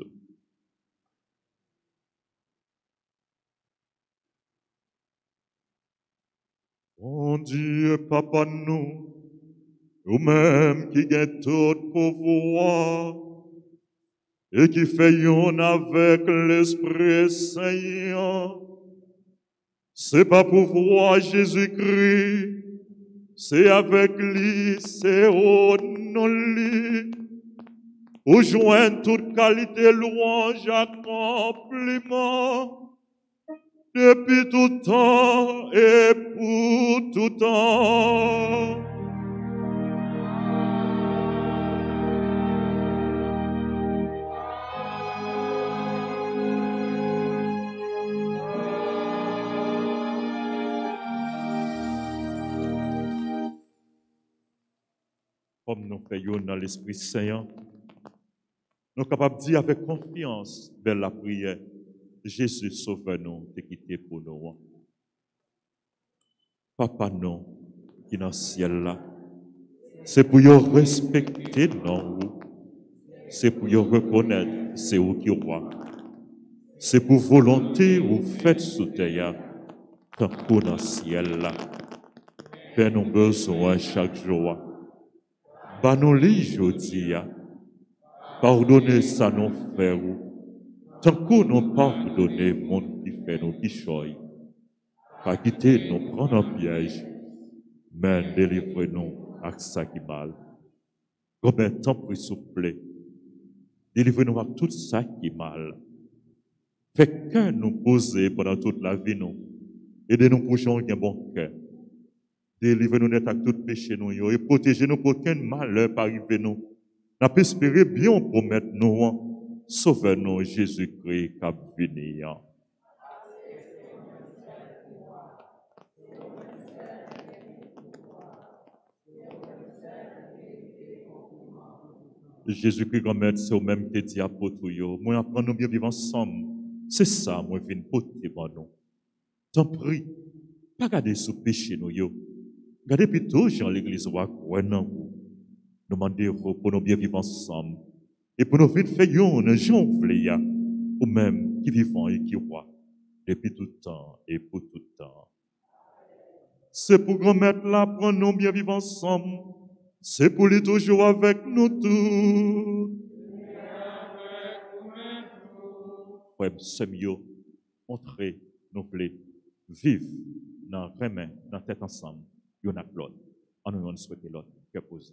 Speaker 1: Mon Dieu, Papa, nous-mêmes qui gagnons tout pouvoir et qui faisons avec l'Esprit Saint, c'est pas pour voir Jésus-Christ, c'est avec lui, c'est au nom lui. Pour joindre toute qualité, louange, accomplissement, depuis tout temps et pour tout temps. Comme nous faisons dans l'Esprit Saint, nous sommes capables de dire avec confiance vers la prière, Jésus sauve-nous, t'es quitté pour nous. Papa, nous, qui est dans le ciel là, c'est pour nous respecter nous, c'est pour nous reconnaître, c'est vous qui roi. C'est pour volonté ou faites sous terre, tant qu'on dans le ciel là. Fais nous besoin chaque jour. Bah nous les aujourd'hui. Pardonnez ça nos frères. Tant qu'on nous pardonne, monde qui fait nous qui choye. Pas quitter nous prendre un piège, mais délivrez-nous avec ça qui mal. Combien de temps pour s'il vous plaît? Délivrez-nous avec tout ça qui mal. Fait qu'un nous poser pendant toute la vie nous. Aidez-nous pour changer un bon cœur. Délivrez-nous net avec tout péché nous et protégez-nous pour qu'un malheur pas arrive nous. N'a pas espéré bien promettre nous, sauvez-nous Jésus-Christ qui a venu. Jésus-Christ, grand-mère, c'est au même que dit apôtre, moi, apprends nous bien vivre ensemble. C'est ça, moi, je viens porter pour nous. T'en prie, pas garder sous péché nous, Gardez plutôt, Jean, l'église, quoi, non. Nous demandons pour nous bien vivre ensemble. Et pour nous faire un Jean Vléa, ou même qui vivant et qui roi, depuis tout temps et pour tout temps. C'est pour grand-mère là, pour nous bien vivre ensemble. C'est pour lui toujours avec nous tous. Frère, c'est mieux. Montrez, nous voulons vivre dans les mains, dans la tête ensemble. Il y en a l'autre. En nous souhaiter l'autre. Que poser.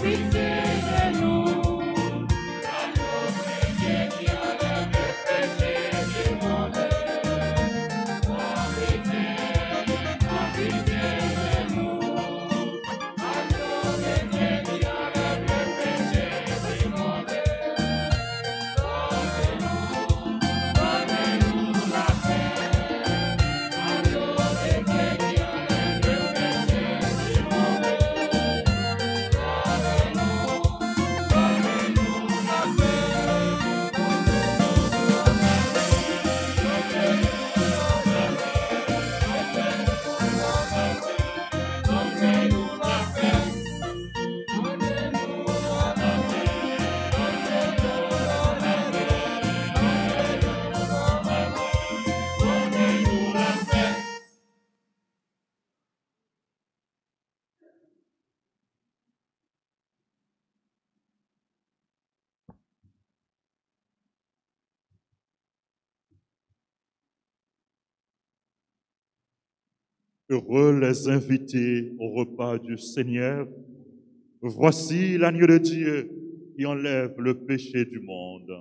Speaker 1: Heureux les invités au repas du Seigneur. Voici l'agneau de Dieu qui enlève le péché du monde.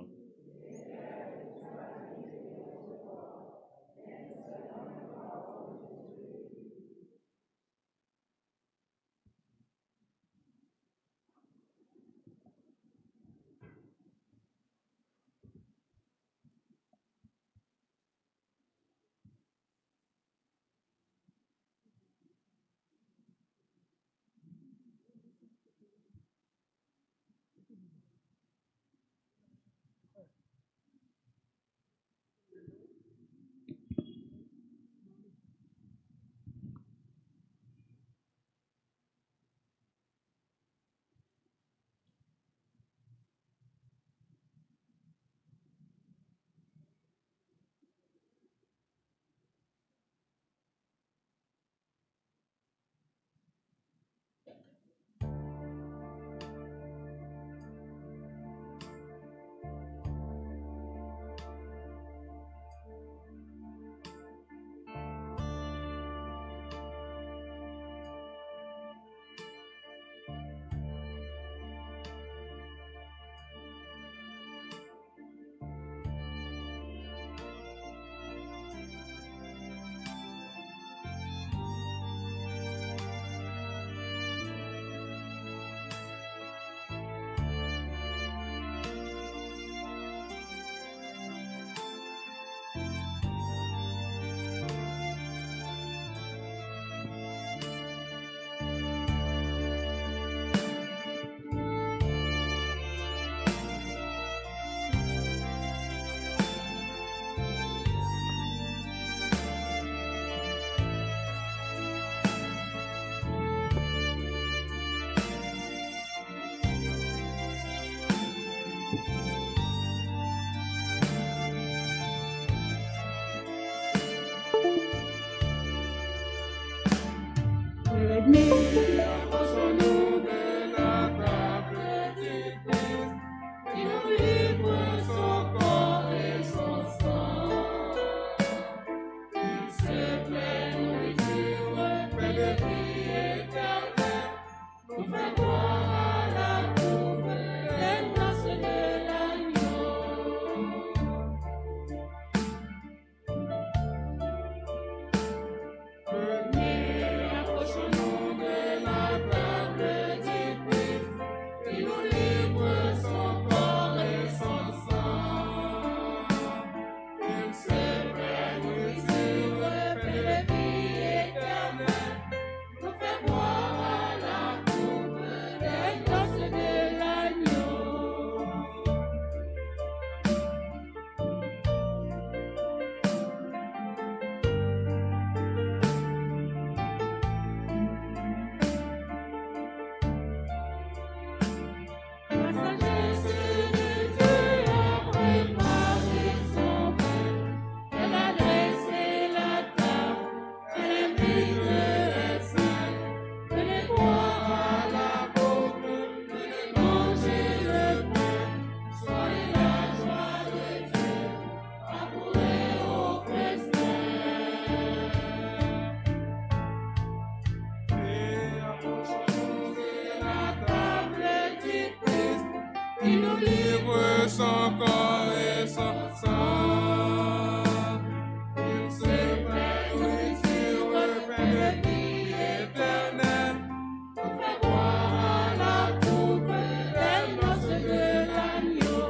Speaker 5: son corps et son sang. Il s'est fait nourriture, le pain de vie éternelle, pour faire boire à la coupe des noces de l'agneau.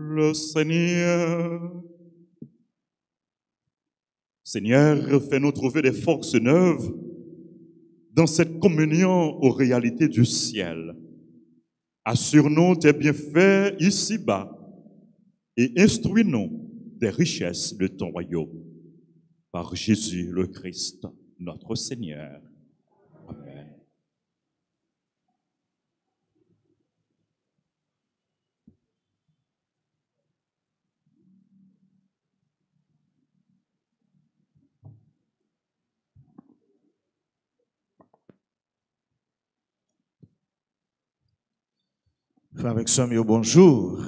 Speaker 1: le Seigneur. Seigneur, fais-nous trouver des forces neuves dans cette communion aux réalités du ciel. Assure-nous tes bienfaits ici-bas et instruis-nous des richesses de ton royaume. Par Jésus le Christ, notre Seigneur. Amen.
Speaker 6: Frère avec somme, bonjour.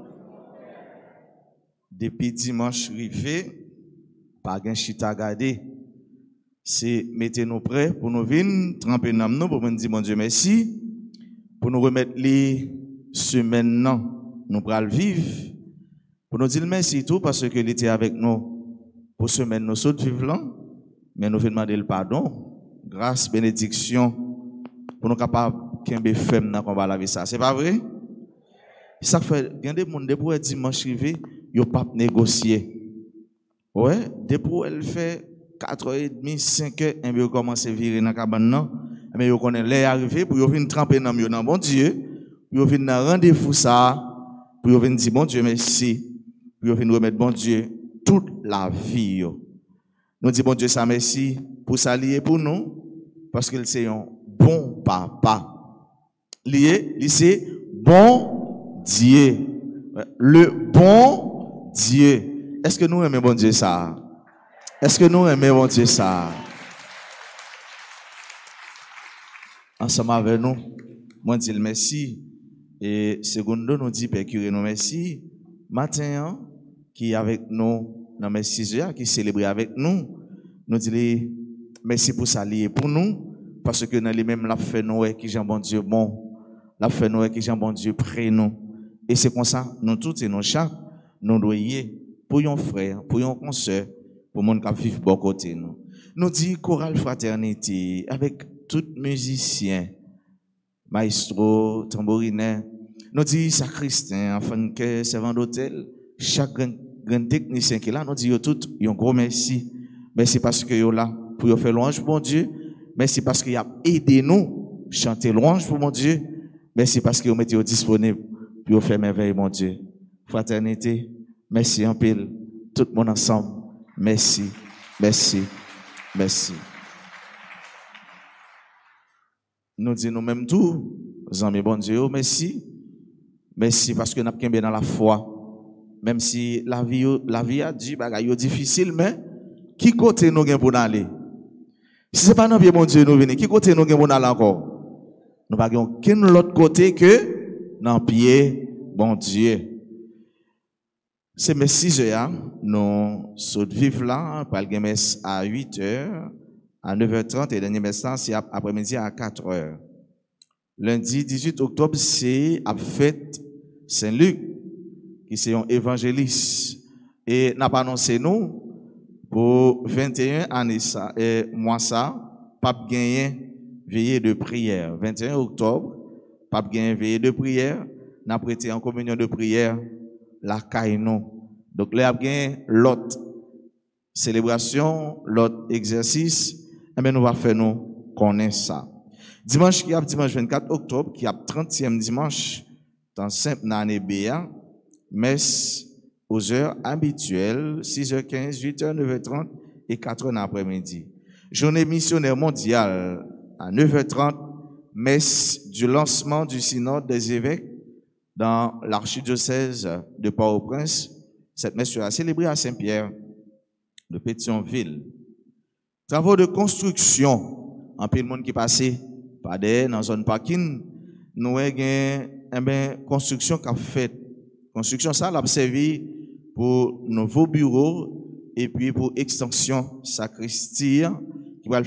Speaker 6: Depuis dimanche rivé, pas gen chita gade, c'est mettez-nous prêts pour nous venir tremper dans nous pour nous dire mon Dieu merci, pour nous remettre les semaines nous pral vivre, pour nous dire merci tout parce que il était avec nous pour semaine nous saute vivre là, mais nous venons demander le pardon, grâce, bénédiction pour nous capables kembe femme dans combat la vie ça, c'est pas vrai? Ça fait il y a des monde depuis dimanche rivé, yo pas négocier. Ouais, depuis elle fait 4h30, 5h, et bien commence à virer dans cabane nan, mais yo connaît les arrivé pour yo venir tremper dans yo dans bon Dieu, pour yo venir dans rendez-vous ça, pour yo venir dire bon Dieu merci, pour yo venir remettre bon Dieu toute la vie yo. Nous dit bon Dieu ça merci pour s'allier pour nous parce qu'il c'est un bon papa. Lié, c'est bon Dieu. Le bon Dieu. Est-ce que nous aimons bon Dieu ça? Est-ce que nous aimons bon Dieu ça? Ensemble avec nous, moi dis le merci. Et secondo nous dit Père curé nous merci. Matin, qui est avec nous dans mes 6 heures, qui célèbre avec nous, nous dit merci pour s'allier pour nous, parce que dans les mêmes la fait nous qui Jean bon Dieu bon, la fait nous qui Jean bon Dieu près nous. Et c'est comme ça, nous tous et nos chaque, nous doyons pour un frère, pour un consoeur, pour monde qui vivent bon côté nous. Nous dit chorale fraternité avec tous musiciens, maestro, tambourinais, nous dit sacristain, enfant que servant d'hôtel, chaque grand technicien qui est là, nous dit tout un gros merci. Merci parce que vous là pour faire louange pour mon Dieu. Merci parce qu'il a aidé nous chanter louange pour mon Dieu. Merci parce que vous mettez disponible pour faire merveille mon Dieu. Fraternité, merci en pile, tout le monde ensemble. Merci, merci, merci. Nous disons nous-mêmes tout, amis bon Dieu, merci. Merci parce que nous avons bien dans la foi. Même si la vie a dit, bagaille difficile, mais qui côté nous pour aller? Si ce n'est pas dans le bon Dieu nous venons, qui côté nous pour aller encore? Nous n'avons aucun autre côté que dans le pied bon Dieu. C'est mes 6 heures, nous sommes vivre là, par le messe à 8h, à 9h30 et dernier messe c'est après-midi à 4h. Lundi 18 octobre, c'est à fête Saint-Luc, qui c'est un évangéliste. Et n'a pas annoncé nous, pour 21 années ça, et moi ça, pas gagné veillée de prière. 21 octobre, pas gagné veillée de prière, n'a prêté en communion de prière, la caïno. Donc là, il y a l'autre célébration, l'autre exercice, et bien nous va faire nous connaître ça. Dimanche 24 octobre, qui a 30e dimanche, dans Sainte-Nane Béa, messe aux heures habituelles, 6h15, 8h, 9h30 et 4h l'après-midi. Journée missionnaire mondiale à 9h30, messe du lancement du synode des évêques dans l'archidiocèse de Port-au-Prince. Cette messe sera célébrée à Saint-Pierre de Pétionville. Travaux de construction, en peu de monde qui passait par derrière dans zone parking, nous avons construction qu'a fait. Construction ça l'a servi pour nouveaux bureaux et puis pour extension sacristie qui va le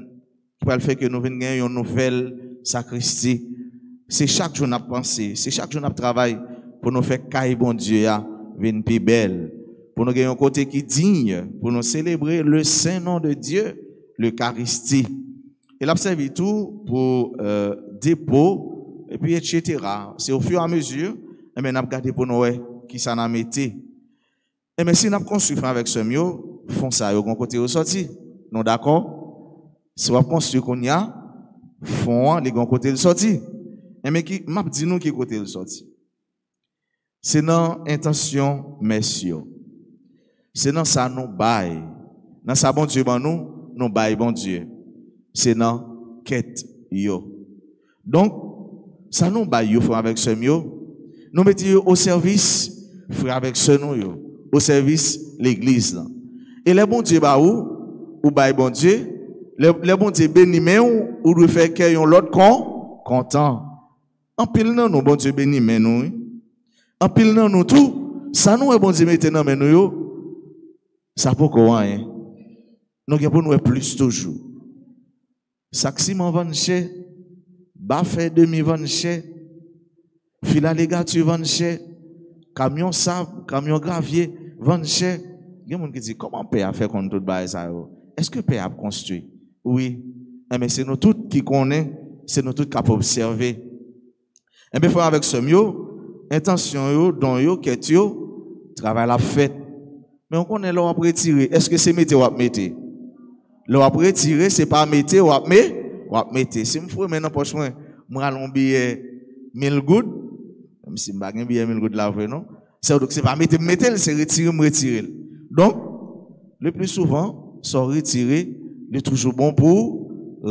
Speaker 6: faire que nous venions une nouvelle sacristie. C'est chaque jour n'a pensé, c'est chaque jour n'a travail pour nous faire caille bon Dieu à venir plus belle, pour nous gagner un côté qui digne, pour nous célébrer le saint nom de Dieu, l'Eucharistie. Il a servi tout pour dépôt et puis etc. C'est au fur et à mesure, mais nous avons gardé pour nous qui ça n'a metté. Et mais si nous construit avec ce mieux, font ça, au côté au sorti. Non d'accord? Si on construit qu'on y a, font les grands côtés de sortie. Et mais qui m'a dit nous qui côté de sortie. C'est dans intention messieurs. C'est dans ça nous bail. Dans ça bon Dieu ben nous bail bon Dieu. C'est dans quête yo. Donc ça nous bail yo frère avec ce mieux. Nous mettons au service frère avec ce nous yo, au service l'église là. Et les bon Dieu ba ou bail bon Dieu. Le bon Dieu béni mais ou le fait que yon l'autre content. En pile nan nous bon Dieu béni mais nous. En pile nan nous tout, ça nous est bon Dieu maintenant mais nous yo. Ça pour quoi hein. Nous gen pour nous plus toujours. Saximon van chez Bafé demi van chez Fila légature van chez camion sable, camion gravier van chez. Gen moun qui dit comment père a fait contre tout bail ça yo. Est-ce que père a construit? Oui. Mais c'est nous tous qui connaissons, c'est nous tous qui pouvons observer. Et bien, frère, avec ce mieux, intention yo, don yo, quête yo, travail la fête. Mais on connaît l'on après retirer. Est-ce que c'est métier ou à mettre? L'on après retirer, c'est pas métier ou à mettre. Si me fous maintenant poche moi, moi allons billet 1000 gouttes, même si m'pa gen billet 1000 gouttes là vrai non. C'est pas mettre, c'est retirer. Donc, le plus souvent, sont retirés, il est toujours bon pour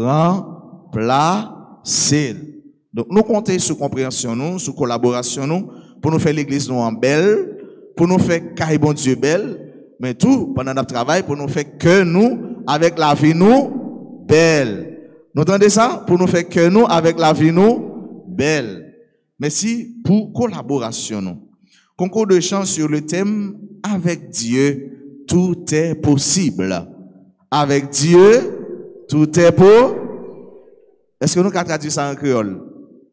Speaker 6: remplacer. Donc, nous comptons sur compréhension, nous, sur collaboration, nous, pour nous faire l'église nous en belle, pour nous faire caille bon Dieu belle, mais tout, pendant notre travail, pour nous faire que nous, avec la vie nous, belle. Nous entendez ça? Pour nous faire que nous, avec la vie nous, belle. Merci pour collaboration, nous. Concours de chant sur le thème, avec Dieu, tout est possible. Avec Dieu, tout est possible. Est-ce que nous avons traduit ça en créole?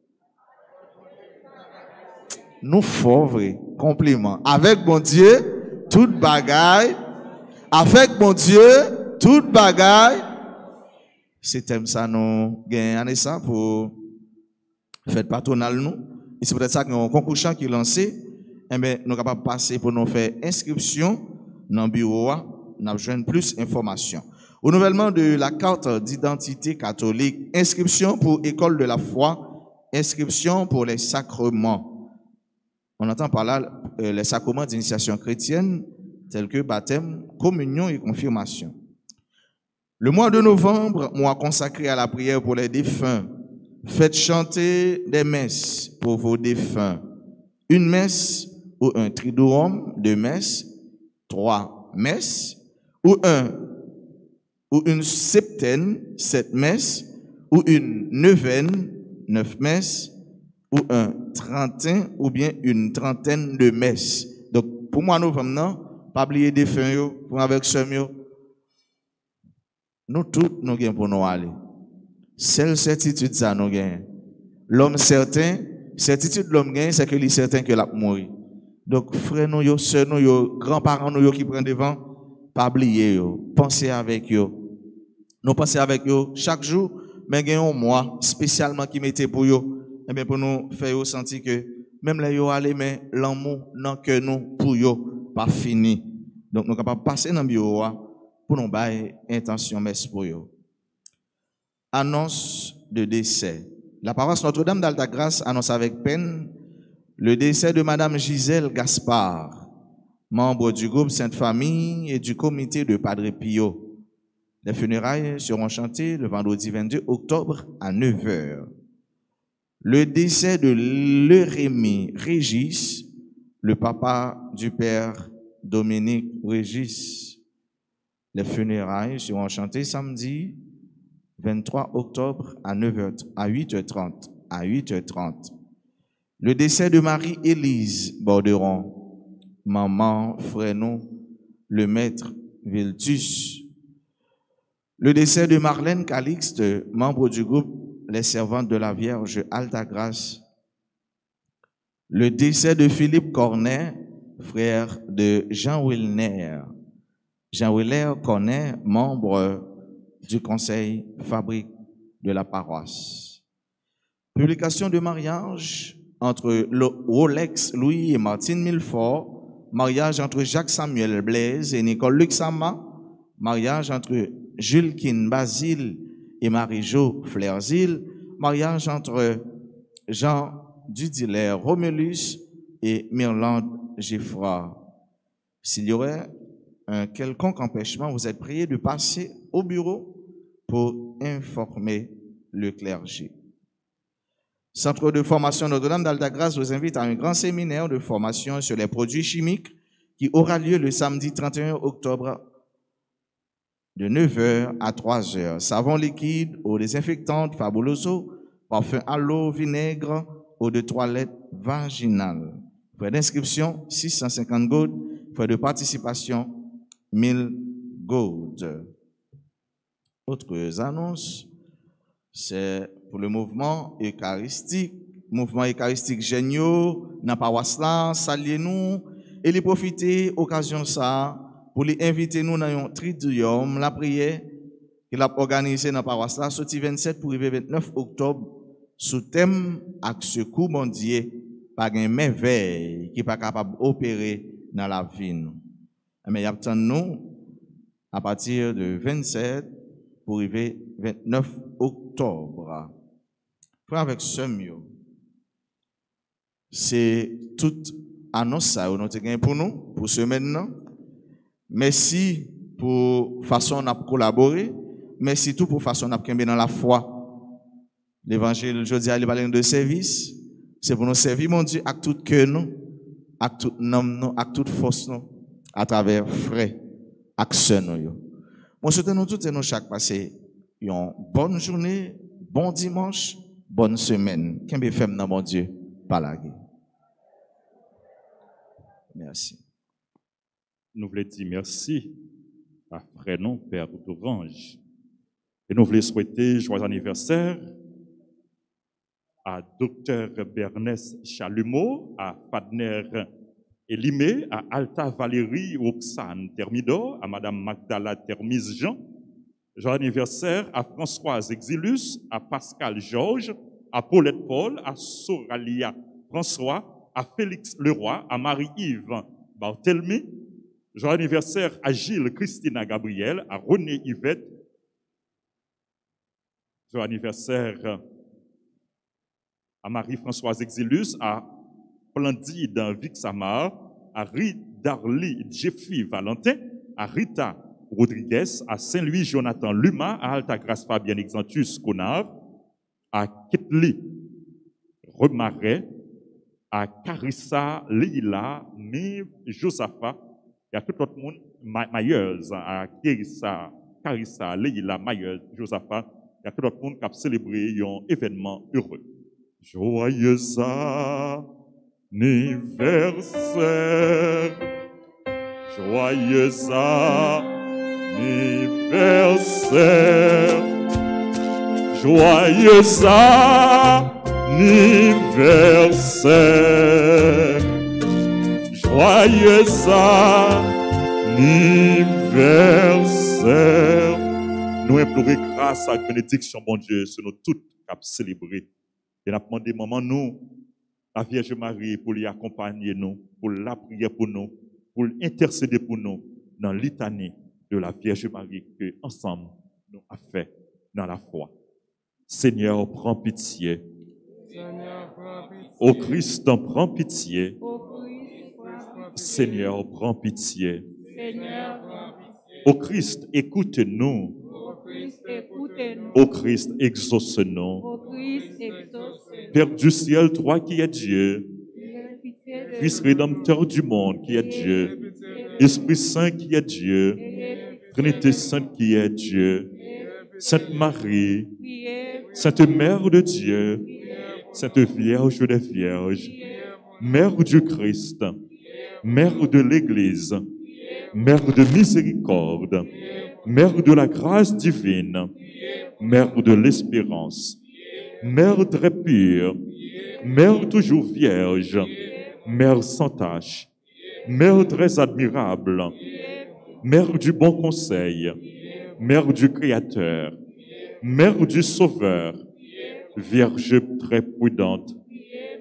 Speaker 6: Nous fort vrai, compliment. Avec bon Dieu, toute bagaille. Avec bon Dieu, toute bagaille. C'est thème ça nous gagnons ça pour fête patronale nous. Et c'est peut-être ça que nous avons un concours chant qui est lancé. Eh bien, nous sommes capables de passer pour nous faire inscription dans le bureau. Nous avons besoin de plus d'informations. Renouvellement de la carte d'identité catholique, inscription pour école de la foi, inscription pour les sacrements. On entend par là les sacrements d'initiation chrétienne tels que baptême, communion et confirmation. Le mois de novembre, mois consacré à la prière pour les défunts. Faites chanter des messes pour vos défunts. Une messe ou un triduum, 2 messes, 3 messes, ou une septaine, 7 messes, ou une neuvaine, 9 messes, ou un trentin, ou bien une trentaine de messes. Donc, pour moi, nous, non, pas oublier des fins, pour avec ce mieux. Nous tous, nous gagnons pour nous aller. Seule certitude, ça, nous gagnons. L'homme certain, certitude de l'homme gagne, c'est que il est certain que l'a mourir. Donc, frères, nous, sœurs, nous, grands-parents, nous, qui prennent devant, pas oublier, pensez avec eux. Nous pensons avec eux chaque jour, mais gagnons moi, spécialement qui mettait pour eux. Eh bien, pour nous faire sentir que même les yo aller, mais l'amour, non que nous, pour eux, pas fini. Donc, nous sommes capables de passer dans le bureau pour nous bailler intention, merci pour eux. Annonce de décès. La paroisse Notre-Dame d'Altagrace annonce avec peine le décès de Madame Gisèle Gaspard, membre du groupe Sainte-Famille et du comité de Padre Pio. Les funérailles seront chantées le vendredi 22 octobre à 9h. Le décès de Lérémie Régis, le papa du père Dominique Régis. Les funérailles seront chantées samedi 23 octobre à 8h30. Le décès de Marie-Élise Borderon, maman Frénon, le maître Viltus. Le décès de Marlène Calixte, membre du groupe Les Servantes de la Vierge Altagrace. Le décès de Philippe Cornet, frère de Jean Wilner. Jean Wilner Cornet, membre du conseil fabrique de la paroisse. Publication de mariage entre le Rolex Louis et Martine Milfort, mariage entre Jacques Samuel Blaise et Nicole Luxama, mariage entre Jules Kin Basile et Marie-Jo Flerzil, mariage entre Jean Dudiller Romulus et Myrlande Giffra. S'il y aurait un quelconque empêchement, vous êtes prié de passer au bureau pour informer le clergé. Centre de formation Notre-Dame d'Altagrace vous invite à un grand séminaire de formation sur les produits chimiques qui aura lieu le samedi 31 octobre de 9h à 3h. Savon liquide, eau désinfectante, Fabuloso, parfum à l'eau, vinaigre, eau de toilette vaginale. Frais d'inscription, 650 gold. Frais de participation, 1000 gold. Autres annonces, c'est pour le mouvement eucharistique géniaux, dans paroisse là, saluez-nous, et les profiter, occasion ça, pour les inviter nous dans un triduum, la prière, qu'il a organisé dans paroisse là, sorti 27 pour arriver 29 octobre, sous thème, avec ce coup mondial, par une merveille qui n'est pas capable d'opérer dans la vie. Mais il y a nous, à partir de 27 pour arriver 29 octobre. Frère avec ce mieux, c'est toute annonce ça nous avons pour nous, pour ce maintenant. Merci pour façon de collaborer. Merci tout pour façon de dans la foi. L'évangile, je dis, il parle de service. C'est pour nous servir, mon Dieu, avec tout cœur, nous, avec tout nom, avec toute force, nous, à travers frères, action, nous. Moi, je souhaite nous tous et nous chaque passer une bonne journée, bon dimanche, bonne semaine. Qu'un bé fait, mon Dieu, par la guerre. Merci.
Speaker 1: Nous voulons dire merci à frère non, Père d'Orange. Et nous voulons souhaiter joyeux anniversaire à Dr. Bernès Chalumeau, à Fadner Elimé, à Alta Valérie Roxane Thermidor, à Madame Magdala Termise Jean. Joyeux anniversaire à Françoise Exilus, à Pascal Georges, à Paulette Paul, à Soralia François, à Félix Leroy, à Marie-Yves Barthelmy. Joyeux anniversaire à Gilles Christina Gabriel, à René Yvette. Joyeux anniversaire à Marie-Françoise Exilus, à Splendide Vixamar, à Darly Jeffy Valentin, à Rita Rodriguez, à Saint-Louis Jonathan Luma, à Altagrace Fabien Exantus Conard, à Ketli Remaret, à Carissa Leila Nive Josapha, et à tout l'autre monde, Mayeuse, à Carissa Leila Mayeuse Josapha, et à tout l'autre monde qui a célébré un événement heureux. Joyeux anniversaire, joyeux anniversaire, joyeux anniversaire, joyeux anniversaire. Nous implorons grâce à la bénédiction, mon Dieu, sur nous toutes qui avons célébré. Et nous avons demandé, maman, nous, la Vierge Marie, pour l'y accompagner nous, pour la prier pour nous, pour intercéder pour nous dans l'itanie de la Vierge Marie que ensemble nous avons fait dans la foi. Seigneur, prends pitié.
Speaker 5: Seigneur, prends pitié.
Speaker 1: Ô Christ, prends pitié. Seigneur, prends pitié.
Speaker 5: Seigneur, prends pitié.
Speaker 1: Ô Christ, écoute-nous.
Speaker 5: Ô Christ, écoute-nous.
Speaker 1: Ô Christ, exauce-nous.
Speaker 4: Ô Christ, exauce-nous.
Speaker 1: Père du ciel, toi qui es Dieu,
Speaker 4: Pitié de
Speaker 1: Fils rédempteur du monde qui est Dieu, Esprit Saint qui est Dieu, Trinité Sainte qui est Dieu, Sainte Marie, Sainte Mère de Dieu, Sainte Vierge des Vierges, Mère du Christ, Mère de l'Église, Mère de miséricorde, Mère de la grâce divine, Mère de l'espérance, Mère très pure, Mère toujours vierge, Mère sans tache, Mère très admirable, Mère du bon conseil, Mère du Créateur, Mère du Sauveur, Vierge très prudente,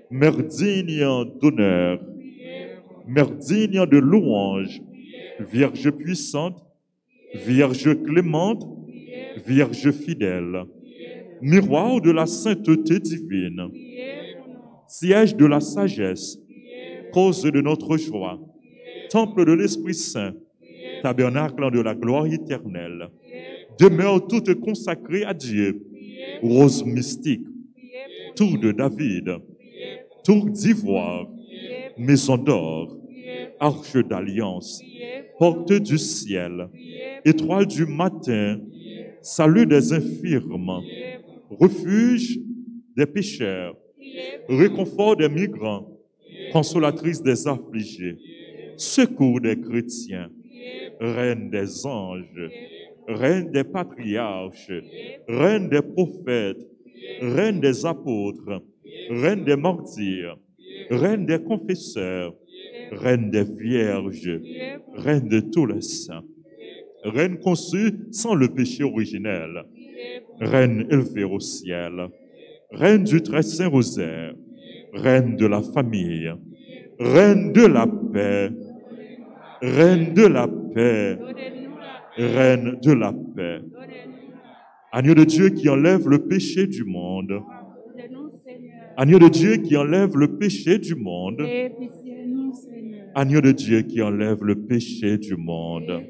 Speaker 1: mère digne d'honneur, mère digne de louange, Vierge puissante, Vierge clémente, Vierge fidèle, miroir de la sainteté divine, siège de la sagesse, cause de notre joie, temple de l'Esprit Saint, tabernacle de la gloire éternelle, demeure toute consacrée à Dieu, rose mystique, tour de David, tour d'ivoire, maison d'or, arche d'alliance, porte du ciel, étoile du matin, salut des infirmes, refuge des pécheurs, réconfort des migrants, consolatrice des affligés, secours des chrétiens, reine des anges, reine des patriarches, reine des prophètes, reine des apôtres, reine des martyrs, reine des confesseurs, reine des vierges, reine de tous les saints, reine conçue sans le péché originel, reine élevée au ciel, reine du très saint rosaire, reine de la famille, reine de la paix, reine de la paix, reine de la paix. Agneau de Dieu qui enlève le péché du monde. Agneau de Dieu qui enlève le péché du monde. Agneau de Dieu qui enlève le péché du monde.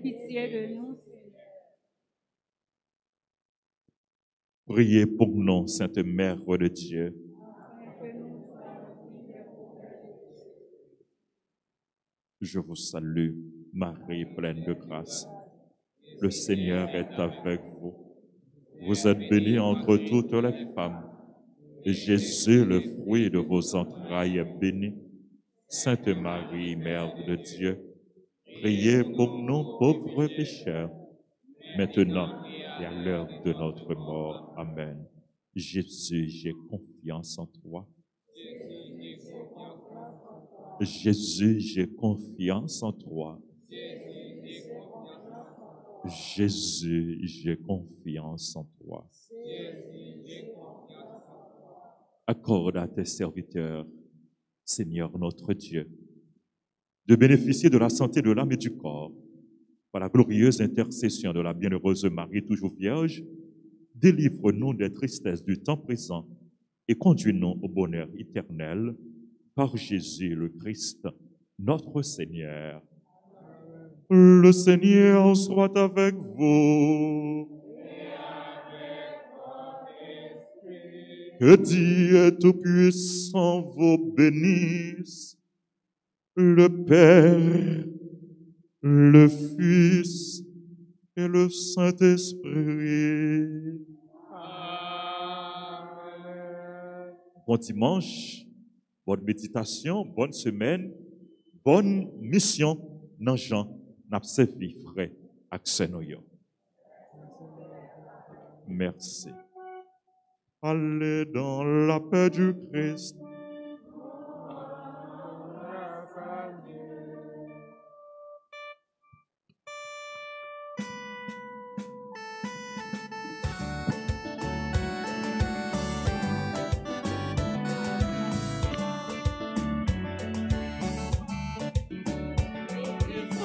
Speaker 1: Priez pour nous, Sainte Mère de Dieu. Je vous salue, Marie pleine de grâce. Le Seigneur est avec vous. Vous êtes bénie entre toutes les femmes. Et Jésus, le fruit de vos entrailles, est béni. Sainte Marie, Mère de Dieu, priez pour nous pauvres pécheurs, maintenant et à l'heure de notre mort. Amen. Jésus, j'ai confiance en toi. Jésus, j'ai confiance en toi. Jésus, j'ai confiance en toi. Accorde à tes serviteurs, Seigneur notre Dieu, de bénéficier de la santé de l'âme et du corps, par la glorieuse intercession de la bienheureuse Marie, toujours vierge. Délivre-nous des tristesses du temps présent et conduis-nous au bonheur éternel, par Jésus le Christ, notre Seigneur. Le Seigneur soit avec vous. Que Dieu Tout-Puissant vous bénisse, le Père, le Fils et le Saint-Esprit. Bon dimanche, bonne méditation, bonne semaine, bonne mission dans Jean. N'a servi frère Axenoyo. Merci. Allez dans la paix du Christ.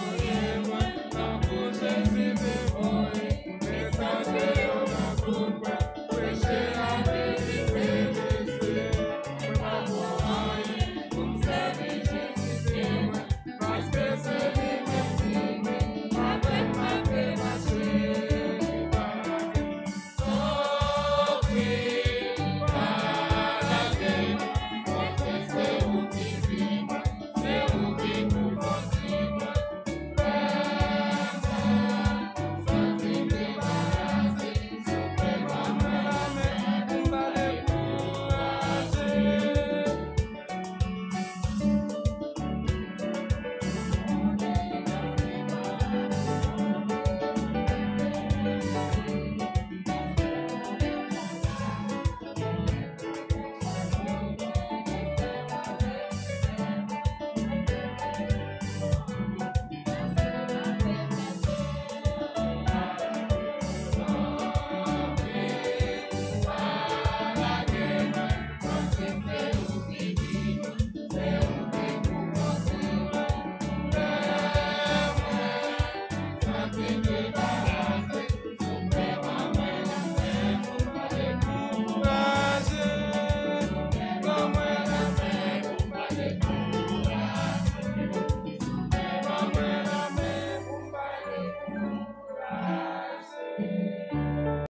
Speaker 5: Goodbye.